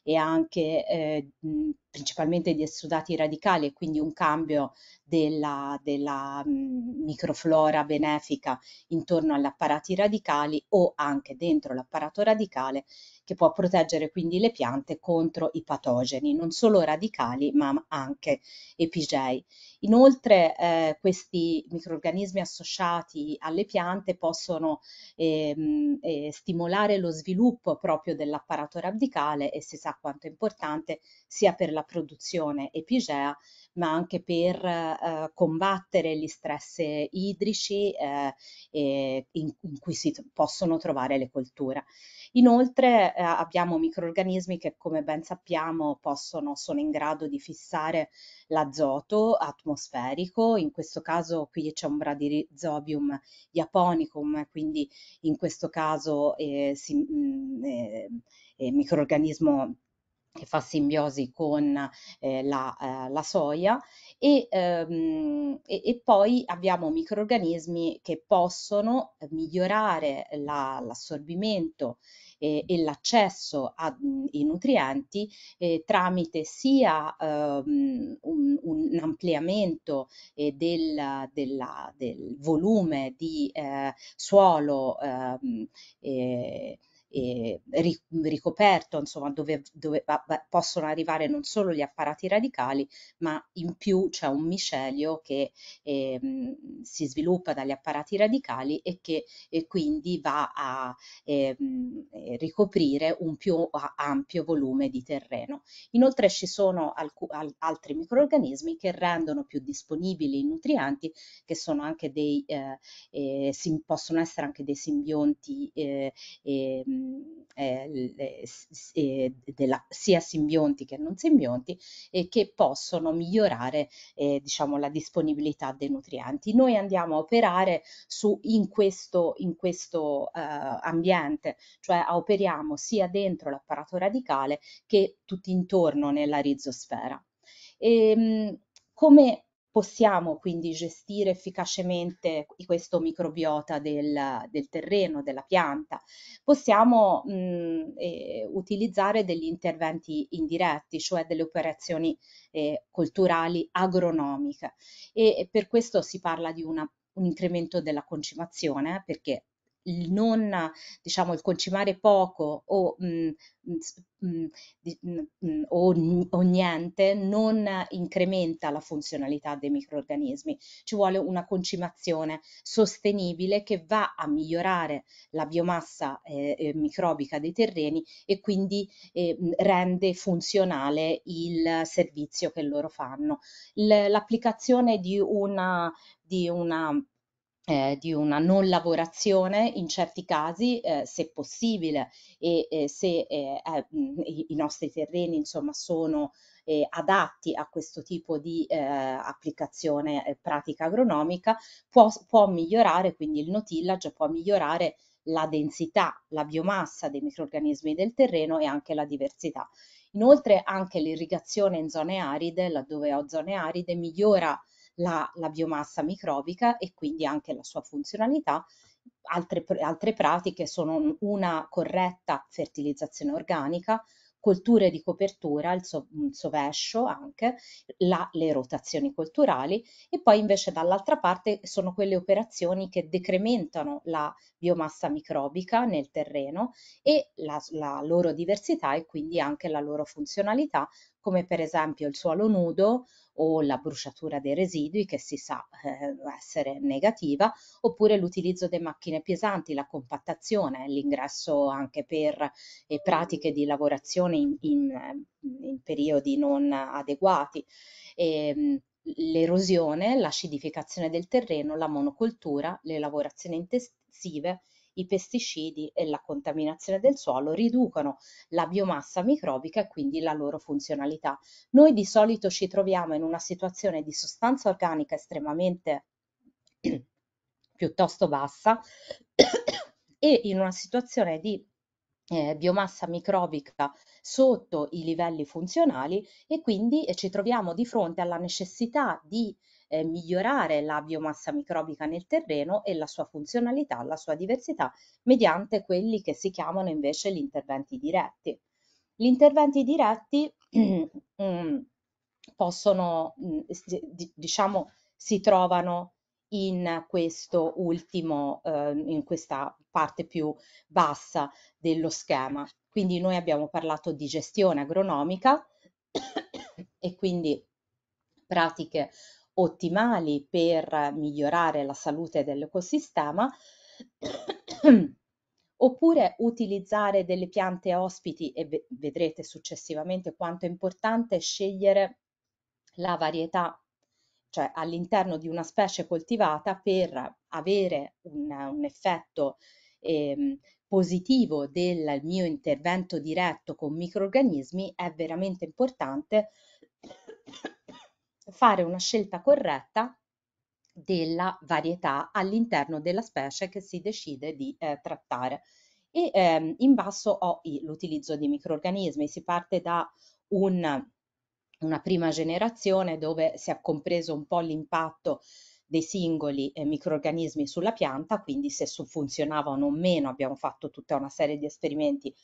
e anche principalmente di esudati radicali, e quindi un cambio della microflora benefica intorno agli apparati radicali o anche dentro l'apparato radicale, che può proteggere quindi le piante contro i patogeni, non solo radicali ma anche epigei. Inoltre questi microrganismi associati alle piante possono stimolare lo sviluppo proprio dell'apparato radicale, e si sa quanto è importante sia per la produzione epigea ma anche per combattere gli stress idrici in cui si possono trovare le colture. Inoltre abbiamo microrganismi che, come ben sappiamo, sono in grado di fissare l'azoto atmosferico. In questo caso qui c'è un Bradyrhizobium japonicum, quindi in questo caso microrganismo che fa simbiosi con la soia, e poi abbiamo microrganismi che possono migliorare l'assorbimento e l'accesso ai nutrienti tramite sia un ampliamento del volume di suolo ricoperto, insomma, dove possono arrivare non solo gli apparati radicali, ma in più c'è un miscelio che si sviluppa dagli apparati radicali e che quindi va a ricoprire un più ampio volume di terreno. Inoltre ci sono altri microrganismi che rendono più disponibili i nutrienti, che sono anche possono essere anche dei simbionti sia simbionti che non simbionti, e che possono migliorare diciamo la disponibilità dei nutrienti. Noi andiamo a operare in questo ambiente, cioè operiamo sia dentro l'apparato radicale che tutto intorno nella rizosfera. Come possiamo quindi gestire efficacemente questo microbiota del terreno, della pianta? Possiamo utilizzare degli interventi indiretti, cioè delle operazioni colturali agronomiche, e per questo si parla di un incremento della concimazione, perché il concimare poco o niente non incrementa la funzionalità dei microrganismi. Ci vuole una concimazione sostenibile che va a migliorare la biomassa microbica dei terreni, e quindi rende funzionale il servizio che loro fanno. L'applicazione di una non lavorazione in certi casi, se possibile, e se i nostri terreni insomma sono adatti a questo tipo di applicazione pratica agronomica, può migliorare, quindi il no tillage può migliorare la densità, la biomassa dei microrganismi del terreno e anche la diversità. Inoltre anche l'irrigazione in zone aride, laddove ho zone aride, migliora la biomassa microbica e quindi anche la sua funzionalità. Altre pratiche sono una corretta fertilizzazione organica, colture di copertura, il sovescio anche, le rotazioni colturali, e poi invece dall'altra parte sono quelle operazioni che decrementano la biomassa microbica nel terreno e la loro diversità e quindi anche la loro funzionalità, come per esempio il suolo nudo o la bruciatura dei residui, che si sa essere negativa, oppure l'utilizzo di macchine pesanti, la compattazione, l'ingresso anche per pratiche di lavorazione in periodi non adeguati, l'erosione, l'acidificazione del terreno, la monocoltura, le lavorazioni intensive, i pesticidi e la contaminazione del suolo riducono la biomassa microbica e quindi la loro funzionalità. Noi di solito ci troviamo in una situazione di sostanza organica estremamente piuttosto bassa e in una situazione di biomassa microbica sotto i livelli funzionali, e quindi ci troviamo di fronte alla necessità di migliorare la biomassa microbica nel terreno e la sua funzionalità, la sua diversità, mediante quelli che si chiamano invece gli interventi diretti. Gli interventi diretti possono, diciamo, si trovano in questo ultimo, in questa parte più bassa dello schema. Quindi noi abbiamo parlato di gestione agronomica e quindi pratiche ottimali per migliorare la salute dell'ecosistema, oppure utilizzare delle piante ospiti e vedrete successivamente quanto è importante scegliere la varietà, cioè all'interno di una specie coltivata per avere un effetto positivo del mio intervento diretto con microrganismi. È veramente importante fare una scelta corretta della varietà all'interno della specie che si decide di trattare. E in basso ho l'utilizzo di microrganismi. Si parte da una prima generazione dove si è compreso un po' l'impatto dei singoli microrganismi sulla pianta, quindi se funzionavano o meno. Abbiamo fatto tutta una serie di esperimenti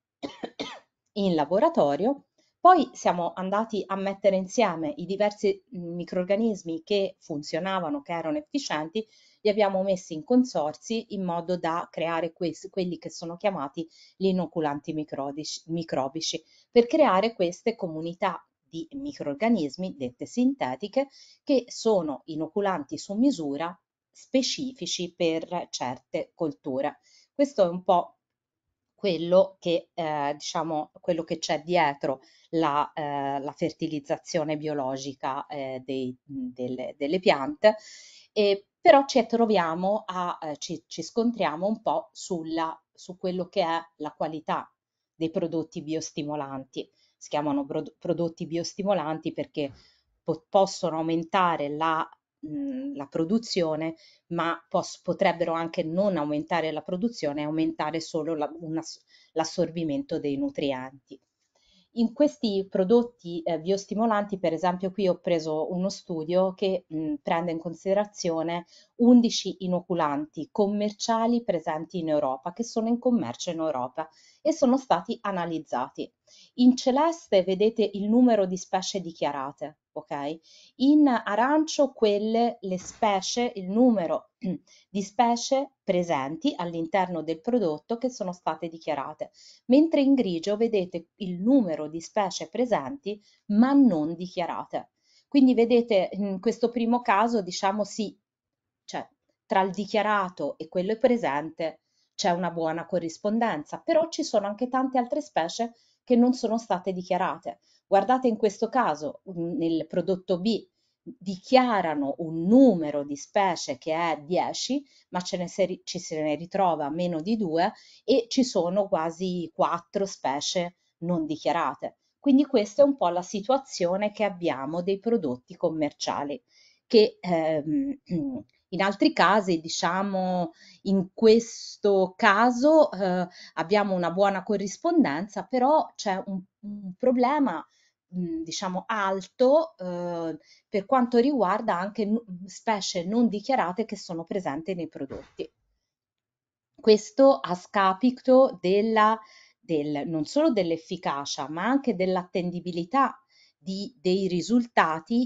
in laboratorio. Poi siamo andati a mettere insieme i diversi microrganismi che funzionavano, che erano efficienti, li abbiamo messi in consorzi in modo da creare quelli che sono chiamati gli inoculanti microbici, per creare queste comunità di microrganismi, dette sintetiche, che sono inoculanti su misura specifici per certe colture. Questo è un po' quello che, diciamo, quello che c'è dietro la fertilizzazione biologica delle piante, però ci troviamo ci scontriamo un po' su quello che è la qualità dei prodotti biostimolanti. Si chiamano prodotti biostimolanti perché possono aumentare la produzione, ma potrebbero anche non aumentare la produzione e aumentare solo l'assorbimento dei nutrienti. In questi prodotti biostimolanti, per esempio, qui ho preso uno studio che prende in considerazione 11 inoculanti commerciali presenti in Europa, che sono in commercio in Europa e sono stati analizzati. In celeste vedete il numero di specie dichiarate, ok? In arancio le specie, il numero di specie presenti all'interno del prodotto che sono state dichiarate, mentre in grigio vedete il numero di specie presenti ma non dichiarate. Quindi vedete in questo primo caso, diciamo sì, cioè tra il dichiarato e quello presente c'è una buona corrispondenza, però ci sono anche tante altre specie che non sono state dichiarate. Guardate in questo caso, nel prodotto B dichiarano un numero di specie che è 10, ma ci se ne ritrova meno di 2 e ci sono quasi 4 specie non dichiarate. Quindi questa è un po' la situazione che abbiamo dei prodotti commerciali, che in altri casi, diciamo, in questo caso abbiamo una buona corrispondenza, però c'è un problema diciamo alto per quanto riguarda anche specie non dichiarate che sono presenti nei prodotti. Questo a scapito non solo dell'efficacia, ma anche dell'attendibilità dei risultati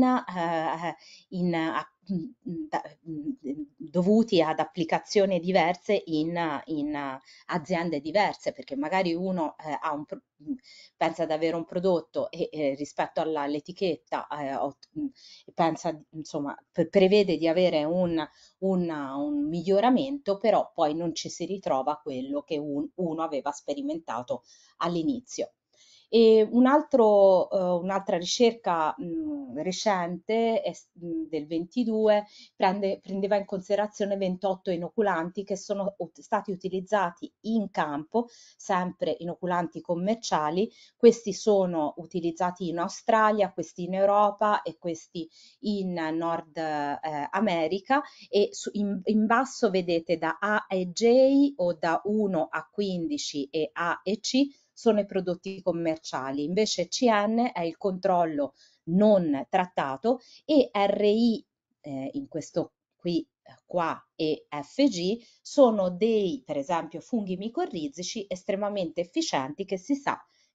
dovuti ad applicazioni diverse in aziende diverse, perché magari uno pensa ad avere un prodotto e rispetto all'etichetta pensa, insomma, prevede di avere un miglioramento, però poi non ci si ritrova quello che uno aveva sperimentato all'inizio. E un'altra ricerca recente del 22 prendeva in considerazione 28 inoculanti che sono stati utilizzati in campo, sempre inoculanti commerciali. Questi sono utilizzati in Australia, questi in Europa e questi in Nord America, e in basso vedete da A e J o da 1 a 15 e A e C sono i prodotti commerciali, invece CN è il controllo non trattato e RI in questo qui qua e FG sono per esempio funghi micorrizici estremamente efficienti che si sa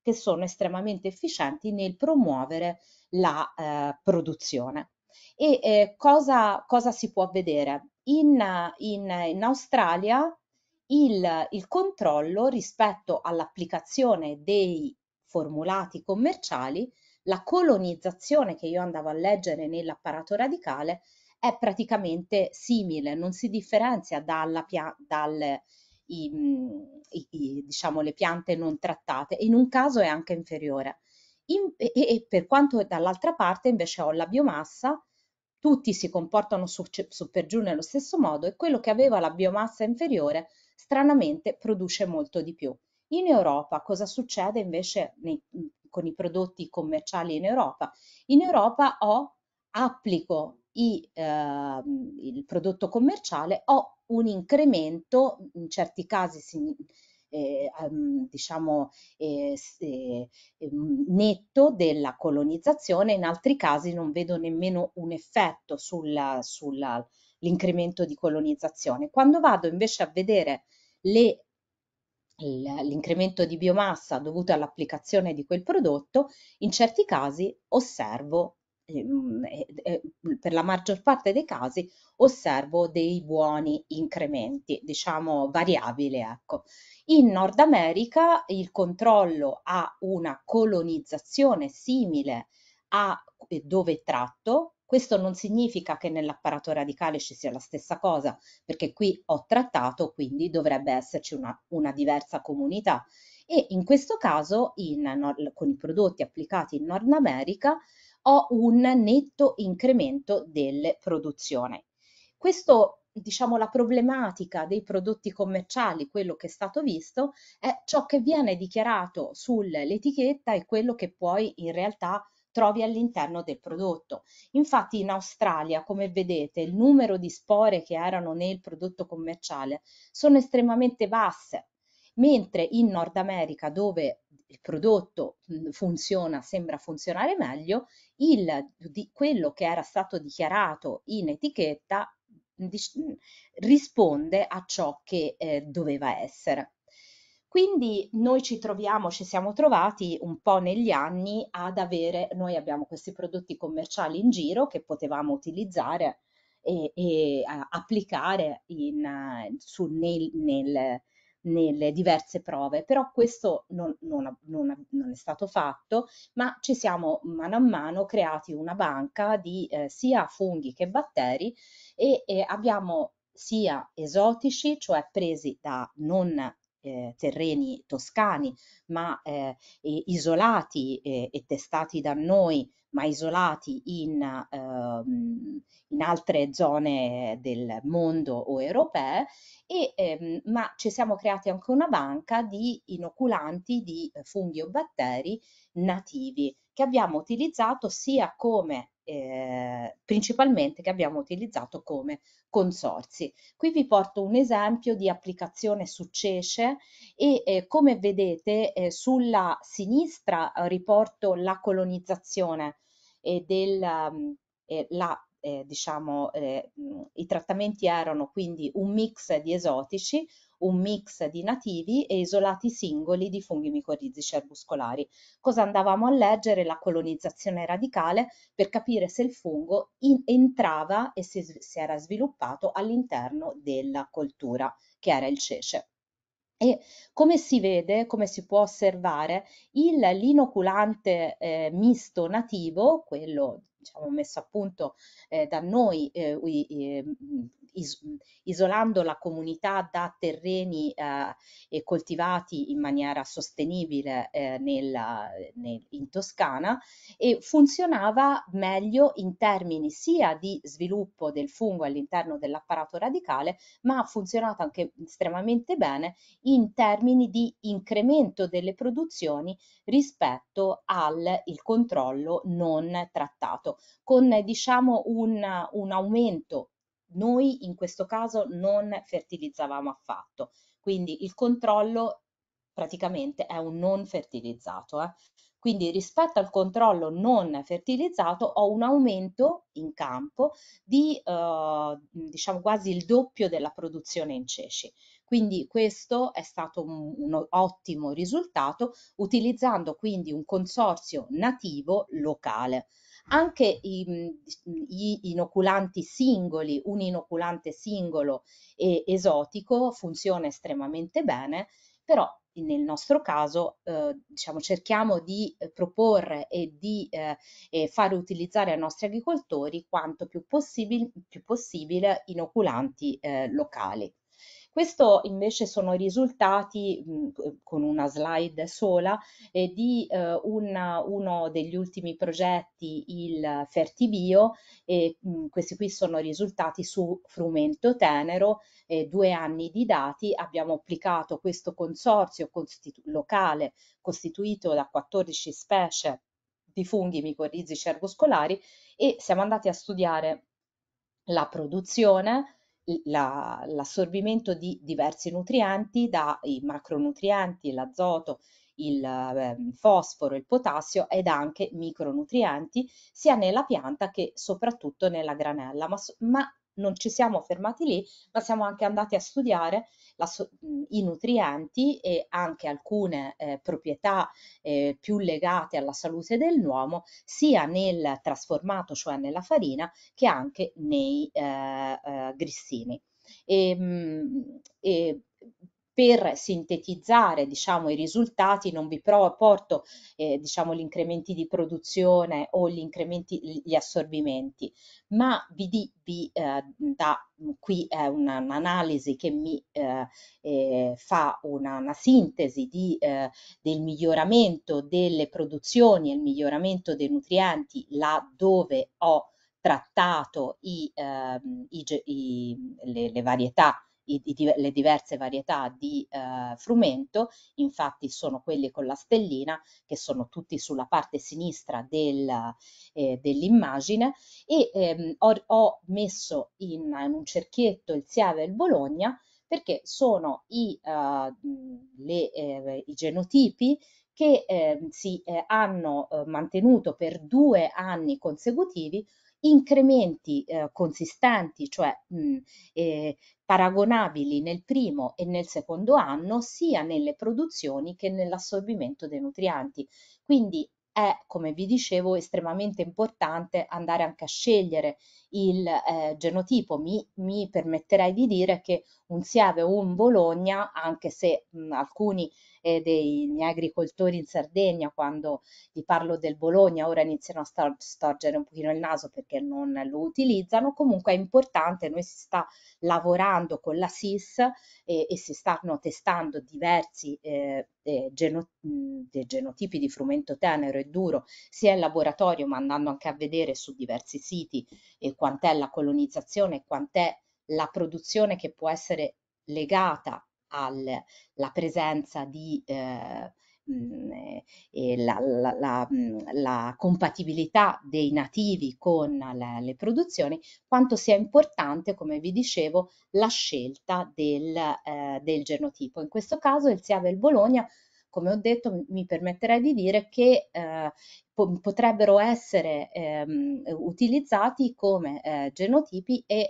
che sono estremamente efficienti nel promuovere la produzione. E cosa si può vedere? In Australia il controllo rispetto all'applicazione dei formulati commerciali, la colonizzazione che io andavo a leggere nell'apparato radicale è praticamente simile, non si differenzia dalle diciamo, le piante non trattate, in un caso è anche inferiore. E per quanto dall'altra parte invece ho la biomassa, tutti si comportano su per giù nello stesso modo e quello che aveva la biomassa inferiore stranamente produce molto di più. In Europa cosa succede invece con i prodotti commerciali in Europa? In Europa applico il prodotto commerciale, ho un incremento, in certi casi diciamo netto della colonizzazione, in altri casi non vedo nemmeno un effetto sull'incremento di colonizzazione. Quando vado invece a vedere l'incremento di biomassa dovuto all'applicazione di quel prodotto, in certi casi osservo, per la maggior parte dei casi, osservo dei buoni incrementi, diciamo variabili, ecco. In Nord America il controllo ha una colonizzazione simile a dove tratto. Questo non significa che nell'apparato radicale ci sia la stessa cosa, perché qui ho trattato, quindi dovrebbe esserci una diversa comunità. E in questo caso, con i prodotti applicati in Nord America, ho un netto incremento delle produzioni. Questo, diciamo, la problematica dei prodotti commerciali, quello che è stato visto, è ciò che viene dichiarato sull'etichetta e quello che poi in realtà trovi all'interno del prodotto. Infatti in Australia, come vedete, il numero di spore che erano nel prodotto commerciale sono estremamente basse, mentre in Nord America, dove il prodotto sembra funzionare meglio, quello che era stato dichiarato in etichetta risponde a ciò che doveva essere. Quindi noi ci siamo trovati un po' negli anni noi abbiamo questi prodotti commerciali in giro che potevamo utilizzare e applicare nelle diverse prove, però questo non è stato fatto, ma ci siamo mano a mano creati una banca di sia funghi che batteri e abbiamo sia esotici, cioè presi da non terreni toscani, ma isolati e testati da noi, ma isolati in altre zone del mondo o europee, ma ci siamo creati anche una banca di inoculanti di funghi o batteri nativi che abbiamo utilizzato sia come principalmente che abbiamo utilizzato come consorzi. Qui vi porto un esempio di applicazione su cece e come vedete sulla sinistra riporto la colonizzazione diciamo, i trattamenti erano quindi un mix di esotici, un mix di nativi e isolati singoli di funghi micorrizici arbuscolari. Cosa andavamo a leggere? La colonizzazione radicale per capire se il fungo entrava e si era sviluppato all'interno della coltura, che era il cece. E come si vede, come si può osservare, l'inoculante misto nativo, quello diciamo, messo a punto da noi, isolando la comunità da terreni coltivati in maniera sostenibile in Toscana, e funzionava meglio in termini sia di sviluppo del fungo all'interno dell'apparato radicale, ma ha funzionato anche estremamente bene in termini di incremento delle produzioni rispetto al controllo non trattato, con diciamo un aumento. Noi in questo caso non fertilizzavamo affatto, quindi il controllo praticamente è un non fertilizzato. Quindi rispetto al controllo non fertilizzato ho un aumento in campo di diciamo quasi il doppio della produzione in ceci. Quindi questo è stato un ottimo risultato, utilizzando quindi un consorzio nativo locale. Anche gli inoculanti singoli, un inoculante singolo e esotico funziona estremamente bene, però nel nostro caso diciamo, cerchiamo di proporre e di fare utilizzare ai nostri agricoltori quanto più possibile inoculanti locali. Questo invece sono i risultati, con una slide sola, di uno degli ultimi progetti, il Fertibio, e questi qui sono risultati su frumento tenero, 2 anni di dati. Abbiamo applicato questo consorzio locale costituito da 14 specie di funghi micorrizici arbuscolari e siamo andati a studiare la produzione, l'assorbimento di diversi nutrienti, dai macronutrienti, l'azoto, il fosforo, il potassio ed anche micronutrienti sia nella pianta che soprattutto nella granella, ma non ci siamo fermati lì, ma siamo anche andati a studiare i nutrienti e anche alcune proprietà più legate alla salute dell'uomo, sia nel trasformato, cioè nella farina, che anche nei grissini. E per sintetizzare, diciamo, i risultati, non vi porto diciamo, gli incrementi di produzione o gli assorbimenti, ma da qui è un'analisi che mi fa una sintesi del miglioramento delle produzioni e il miglioramento dei nutrienti là dove ho trattato le varietà, le diverse varietà di frumento. Infatti sono quelli con la stellina, che sono tutti sulla parte sinistra dell'immagine, e ho messo in un cerchietto il Sieve e il Bologna, perché sono i genotipi che si hanno mantenuto per 2 anni consecutivi incrementi consistenti, cioè paragonabili nel primo e nel secondo anno, sia nelle produzioni che nell'assorbimento dei nutrienti. Quindi è, come vi dicevo, estremamente importante andare anche a scegliere il genotipo. Mi permetterei di dire che un Sieve o un Bologna, anche se alcuni dei miei agricoltori in Sardegna, quando gli parlo del Bologna, ora iniziano a storgere un pochino il naso perché non lo utilizzano. Comunque è importante, noi si sta lavorando con la SIS e si stanno testando diversi genotipi di frumento tenero e duro, sia in laboratorio, ma andando anche a vedere su diversi siti quant'è la colonizzazione, quant'è la produzione che può essere legata alla presenza di la compatibilità dei nativi con le produzioni, quanto sia importante, come vi dicevo, la scelta del genotipo. In questo caso il Sieve e il Bologna, come ho detto, mi permetterei di dire che potrebbero essere utilizzati come genotipi e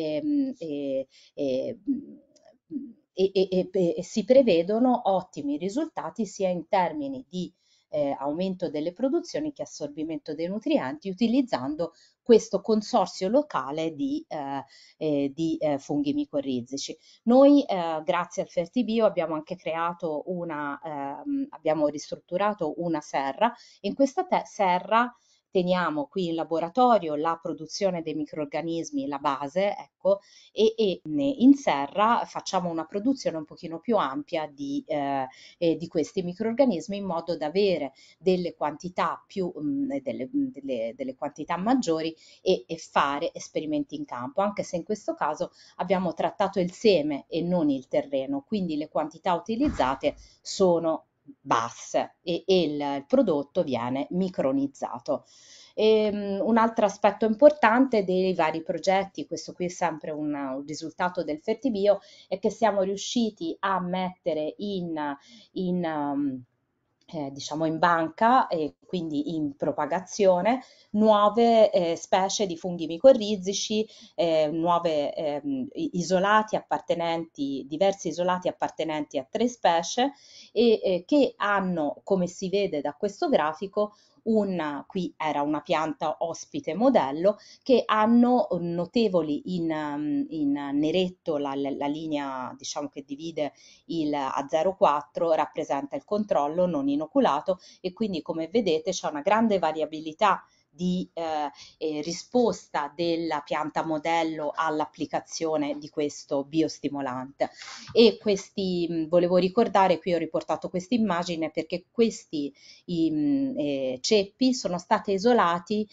si prevedono ottimi risultati sia in termini di aumento delle produzioni che assorbimento dei nutrienti, utilizzando questo consorzio locale di funghi micorrizici. Noi grazie al Fertibio abbiamo anche creato abbiamo ristrutturato una serra. In questa serra teniamo qui in laboratorio la produzione dei microrganismi, la base, ecco, e in serra facciamo una produzione un pochino più ampia di questi microrganismi, in modo da avere delle quantità delle quantità maggiori e fare esperimenti in campo, anche se in questo caso abbiamo trattato il seme e non il terreno, quindi le quantità utilizzate sono basse e il prodotto viene micronizzato. Un altro aspetto importante dei vari progetti, questo qui è sempre un risultato del Fertibio, è che siamo riusciti a mettere diciamo in banca e quindi in propagazione nuove specie di funghi micorrizici, nuove isolati appartenenti, diversi isolati appartenenti a 3 specie e che hanno, come si vede da questo grafico, qui era una pianta ospite modello, che hanno notevoli in neretto la linea diciamo che divide il A04 rappresenta il controllo non inoculato e quindi come vedete c'è una grande variabilità di risposta della pianta modello all'applicazione di questo biostimolante. E questi, volevo ricordare, qui ho riportato questa immagine perché questi ceppi sono stati isolati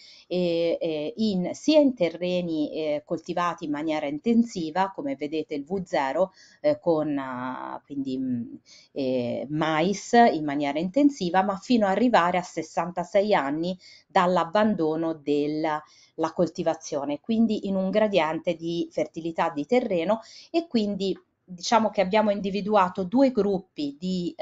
sia in terreni coltivati in maniera intensiva, come vedete il V0, con quindi mais in maniera intensiva, ma fino ad arrivare a 66 anni dall'abbandono della coltivazione, quindi in un gradiente di fertilità di terreno e quindi diciamo che abbiamo individuato 2 gruppi di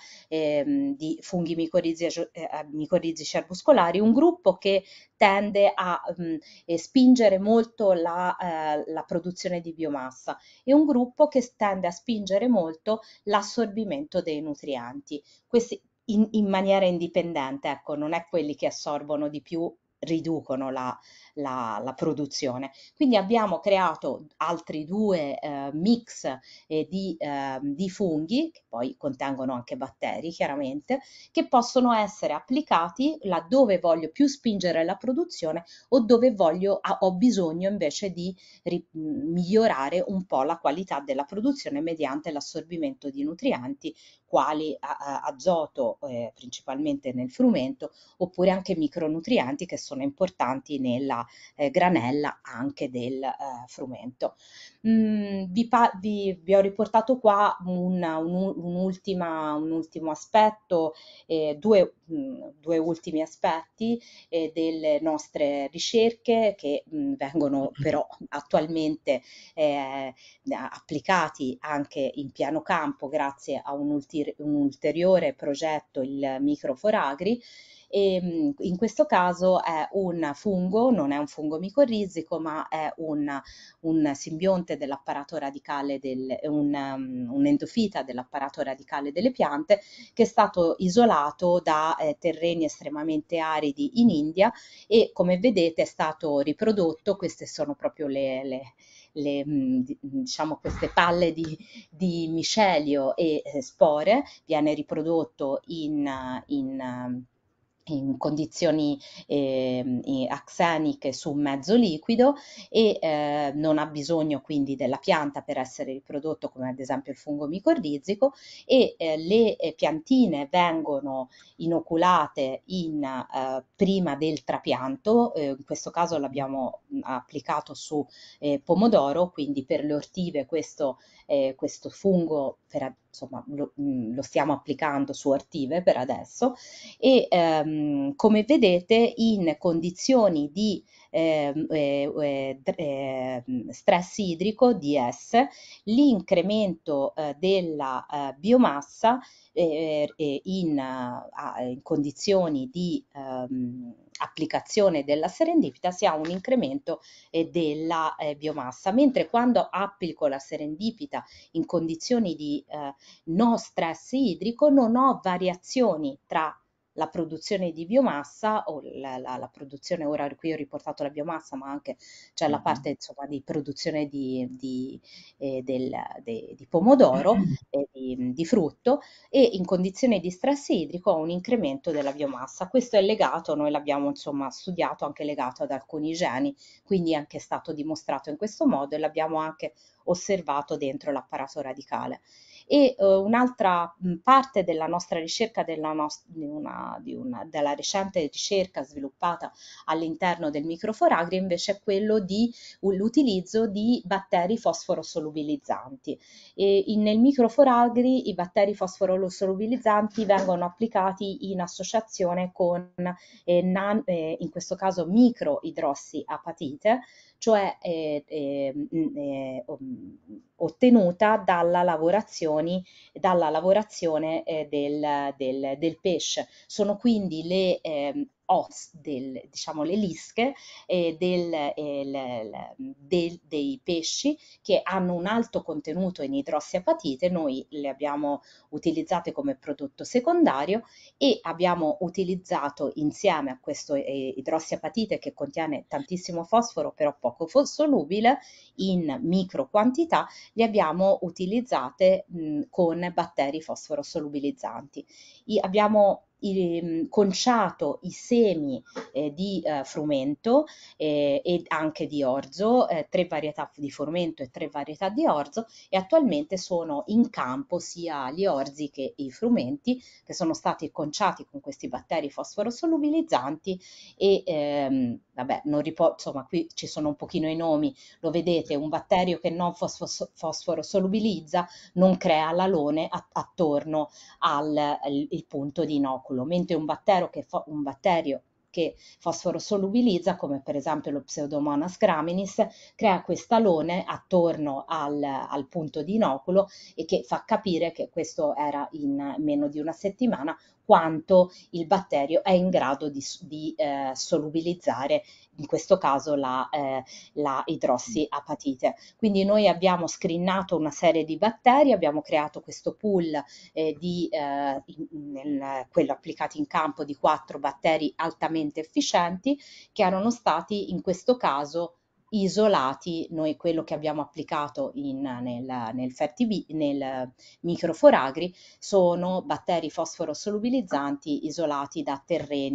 funghi micorrizici arbuscolari, un gruppo che tende a spingere molto la produzione di biomassa e un gruppo che tende a spingere molto l'assorbimento dei nutrienti. Questi in maniera indipendente, ecco, non è quelli che assorbono di più riducono la produzione. Quindi abbiamo creato altri 2 mix di funghi, che poi contengono anche batteri chiaramente, che possono essere applicati laddove voglio più spingere la produzione o dove ho bisogno invece di migliorare un po' la qualità della produzione mediante l'assorbimento di nutrienti quali azoto principalmente nel frumento oppure anche micronutrienti che sono importanti nella granella anche del frumento. Vi ho riportato qua un ultimo aspetto, due ultimi aspetti delle nostre ricerche che vengono però attualmente applicati anche in piano campo grazie a un ulteriore progetto, il Microforagri. E in questo caso è un fungo, non è un fungo micorrizico, ma è un simbionte dell'apparato radicale, un endofita dell'apparato radicale delle piante, che è stato isolato da terreni estremamente aridi in India e come vedete è stato riprodotto, queste sono proprio diciamo queste palle di micelio e spore, viene riprodotto in condizioni axeniche su mezzo liquido e non ha bisogno quindi della pianta per essere riprodotto come ad esempio il fungo micorrizico e le piantine vengono inoculate prima del trapianto, in questo caso l'abbiamo applicato su pomodoro, quindi per le ortive questo fungo insomma, lo stiamo applicando su ortive per adesso e come vedete in condizioni di stress idrico DS l'incremento della biomassa in condizioni di applicazione della serendipita si ha un incremento della biomassa, mentre quando applico la serendipita in condizioni di no stress idrico non ho variazioni tra la produzione di biomassa o la produzione, ora qui ho riportato la biomassa, ma anche c'è la parte insomma di produzione di pomodoro, di frutto e in condizioni di stress idrico ho un incremento della biomassa. Questo è legato, noi l'abbiamo insomma studiato, anche legato ad alcuni geni, quindi è anche stato dimostrato in questo modo e l'abbiamo anche osservato dentro l'apparato radicale. E un'altra parte della nostra ricerca, della recente ricerca sviluppata all'interno del Microforagri invece è quello dell'utilizzo di batteri fosforosolubilizzanti. Nel Microforagri i batteri fosforosolubilizzanti vengono applicati in associazione con in questo caso microidrossiapatite, cioè ottenuta dalla lavorazione del pesce. Sono quindi le diciamo le lische dei pesci che hanno un alto contenuto in idrossiapatite. Noi le abbiamo utilizzate come prodotto secondario e abbiamo utilizzato insieme a questo idrossiapatite, che contiene tantissimo fosforo però poco solubile in micro quantità, le abbiamo utilizzate con batteri fosforo solubilizzanti. Abbiamo conciato i semi di frumento e anche di orzo, 3 varietà di frumento e 3 varietà di orzo, e attualmente sono in campo sia gli orzi che i frumenti, che sono stati conciati con questi batteri fosforo solubilizzanti e vabbè, non insomma, qui ci sono un pochino i nomi, lo vedete, un batterio che non fosforo solubilizza non crea l'alone attorno al il punto di inoculo, mentre un batterio che fosforo solubilizza, come per esempio lo Pseudomonas graminis, crea quest'alone attorno al punto di inoculo, e che fa capire che questo era in meno di una settimana quanto il batterio è in grado di solubilizzare, in questo caso la idrossiapatite. Quindi noi abbiamo screenato una serie di batteri, abbiamo creato questo pool quello applicati in campo, di 4 batteri altamente efficienti, che erano stati in questo caso isolati. Noi quello che abbiamo applicato nel microforagri sono batteri fosforo solubilizzanti isolati da terreni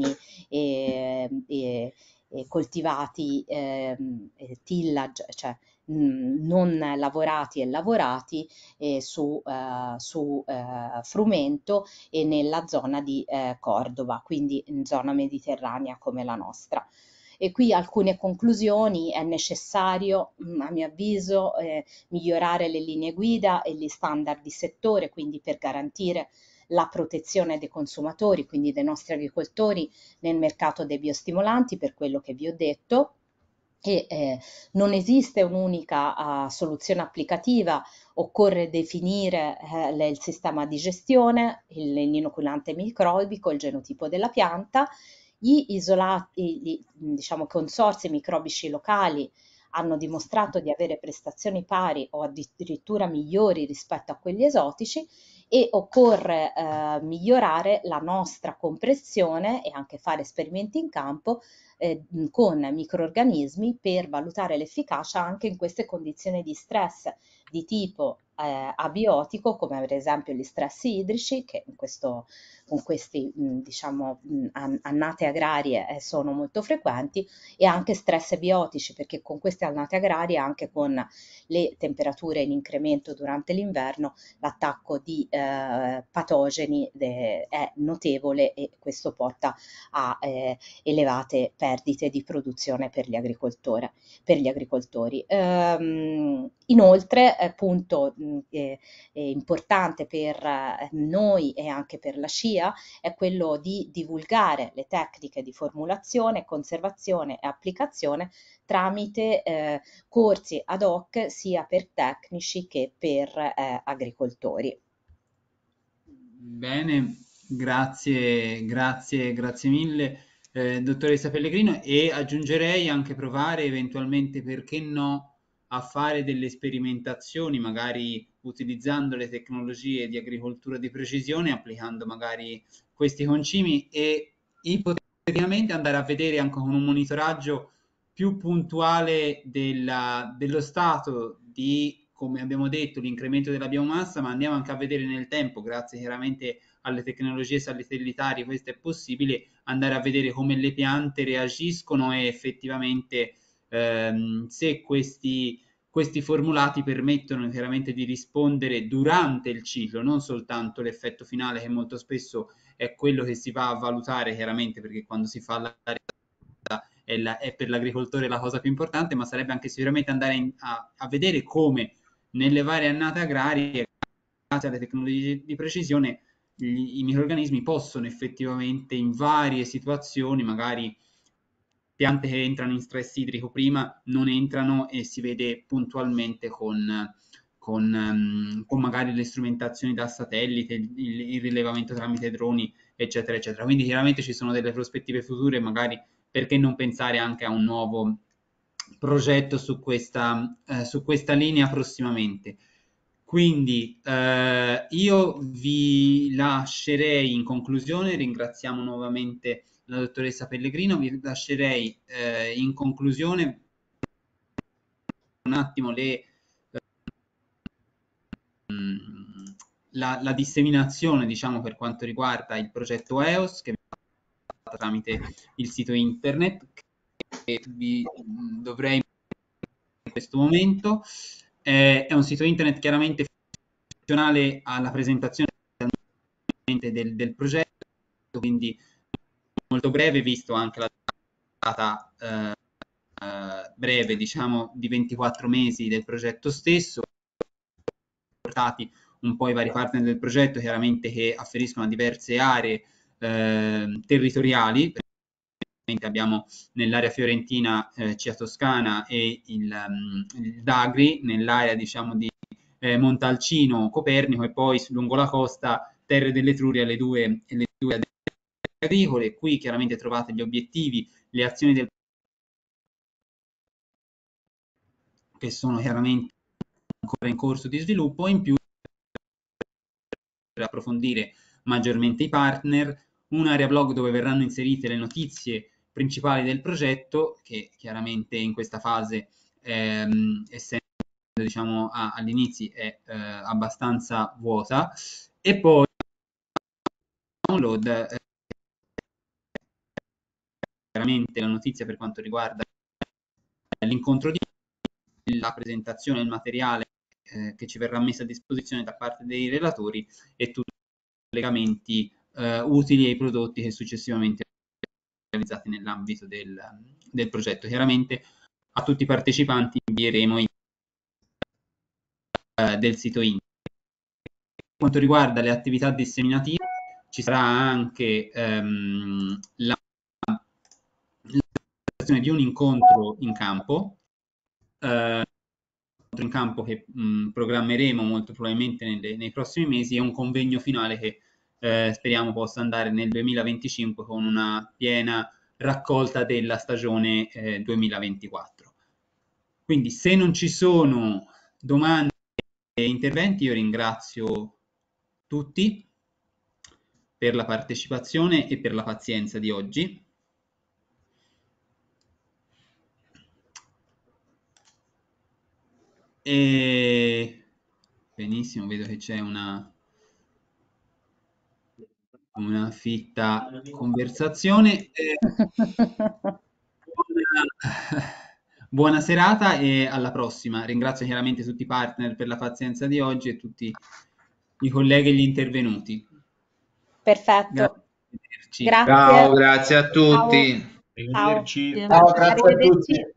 coltivati tillage, cioè non lavorati e lavorati su frumento e nella zona di Cordova, quindi in zona mediterranea come la nostra. E qui alcune conclusioni: è necessario, a mio avviso, migliorare le linee guida e gli standard di settore, quindi per garantire la protezione dei consumatori, quindi dei nostri agricoltori, nel mercato dei biostimolanti, per quello che vi ho detto. E non esiste un'unica soluzione applicativa, occorre definire il sistema di gestione, l'inoculante microbico, il genotipo della pianta. Diciamo, consorzi microbici locali hanno dimostrato di avere prestazioni pari o addirittura migliori rispetto a quelli esotici, e occorre migliorare la nostra comprensione e anche fare esperimenti in campo con microrganismi per valutare l'efficacia anche in queste condizioni di stress di tipo abiotico, come per esempio gli stress idrici, che con questi diciamo annate agrarie sono molto frequenti, e anche stress biotici, perché con queste annate agrarie, anche con le temperature in incremento durante l'inverno, l'attacco di patogeni è notevole, e questo porta a elevate perdite di produzione per gli agricoltori. Inoltre, punto importante per noi e anche per la SCIA, è quello di divulgare le tecniche di formulazione, conservazione e applicazione tramite corsi ad hoc sia per tecnici che per agricoltori. Bene, grazie mille, dottoressa Pellegrino, e aggiungerei anche provare eventualmente, perché no, a fare delle sperimentazioni, magari utilizzando le tecnologie di agricoltura di precisione, applicando magari questi concimi, e ipoteticamente andare a vedere anche con un monitoraggio più puntuale dello stato di, come abbiamo detto, l'incremento della biomassa, ma andiamo anche a vedere nel tempo, grazie chiaramente alle tecnologie satellitari, questo è possibile, andare a vedere come le piante reagiscono e effettivamente se questi formulati permettono chiaramente di rispondere durante il ciclo, non soltanto l'effetto finale, che molto spesso è quello che si va a valutare, chiaramente, perché quando si fa la è per l'agricoltore la cosa più importante, ma sarebbe anche sicuramente andare a vedere come nelle varie annate agrarie, grazie alle tecnologie di precisione, i microrganismi possono effettivamente in varie situazioni, magari piante che entrano in stress idrico prima non entrano e si vede puntualmente con magari le strumentazioni da satellite, il rilevamento tramite droni, eccetera, eccetera. Quindi chiaramente ci sono delle prospettive future, magari perché non pensare anche a un nuovo progetto su questa linea prossimamente. Quindi io vi lascerei in conclusione, ringraziamo nuovamente la dottoressa Pellegrino, vi lascerei in conclusione un attimo la disseminazione, diciamo, per quanto riguarda il progetto EOS, che viene fatta tramite il sito internet, che vi dovrei in questo momento. È un sito internet chiaramente funzionale alla presentazione del progetto, quindi molto breve, visto anche la data breve, diciamo, di 24 mesi del progetto stesso, portati un po' i vari partner del progetto, chiaramente che afferiscono a diverse aree territoriali. Abbiamo nell'area fiorentina CIA Toscana e il Dagri, nell'area diciamo di Montalcino, Copernico, e poi lungo la costa Terre dell'Etruria le due agricole. Qui chiaramente trovate gli obiettivi, le azioni che sono chiaramente ancora in corso di sviluppo, in più per approfondire maggiormente i partner, un'area blog dove verranno inserite le notizie principali del progetto, che chiaramente in questa fase, essendo diciamo all'inizio, è abbastanza vuota, e poi download chiaramente la notizia per quanto riguarda l'incontro di la presentazione del materiale che ci verrà messo a disposizione da parte dei relatori e tutti i collegamenti utili ai prodotti che successivamente realizzati nell'ambito del progetto. Chiaramente a tutti i partecipanti invieremo del sito internet. Per quanto riguarda le attività disseminative, ci sarà anche la di un incontro in campo, che programmeremo molto probabilmente nei prossimi mesi, e un convegno finale che speriamo possa andare nel 2025 con una piena raccolta della stagione 2024. Quindi se non ci sono domande e interventi, io ringrazio tutti per la partecipazione e per la pazienza di oggi. E benissimo, vedo che c'è una fitta conversazione. Buona serata e alla prossima. Ringrazio chiaramente tutti i partner per la pazienza di oggi e tutti i colleghi e gli intervenuti. Perfetto. Grazie. Grazie. Ciao, grazie a tutti. Arrivederci. Ciao, grazie a tutti.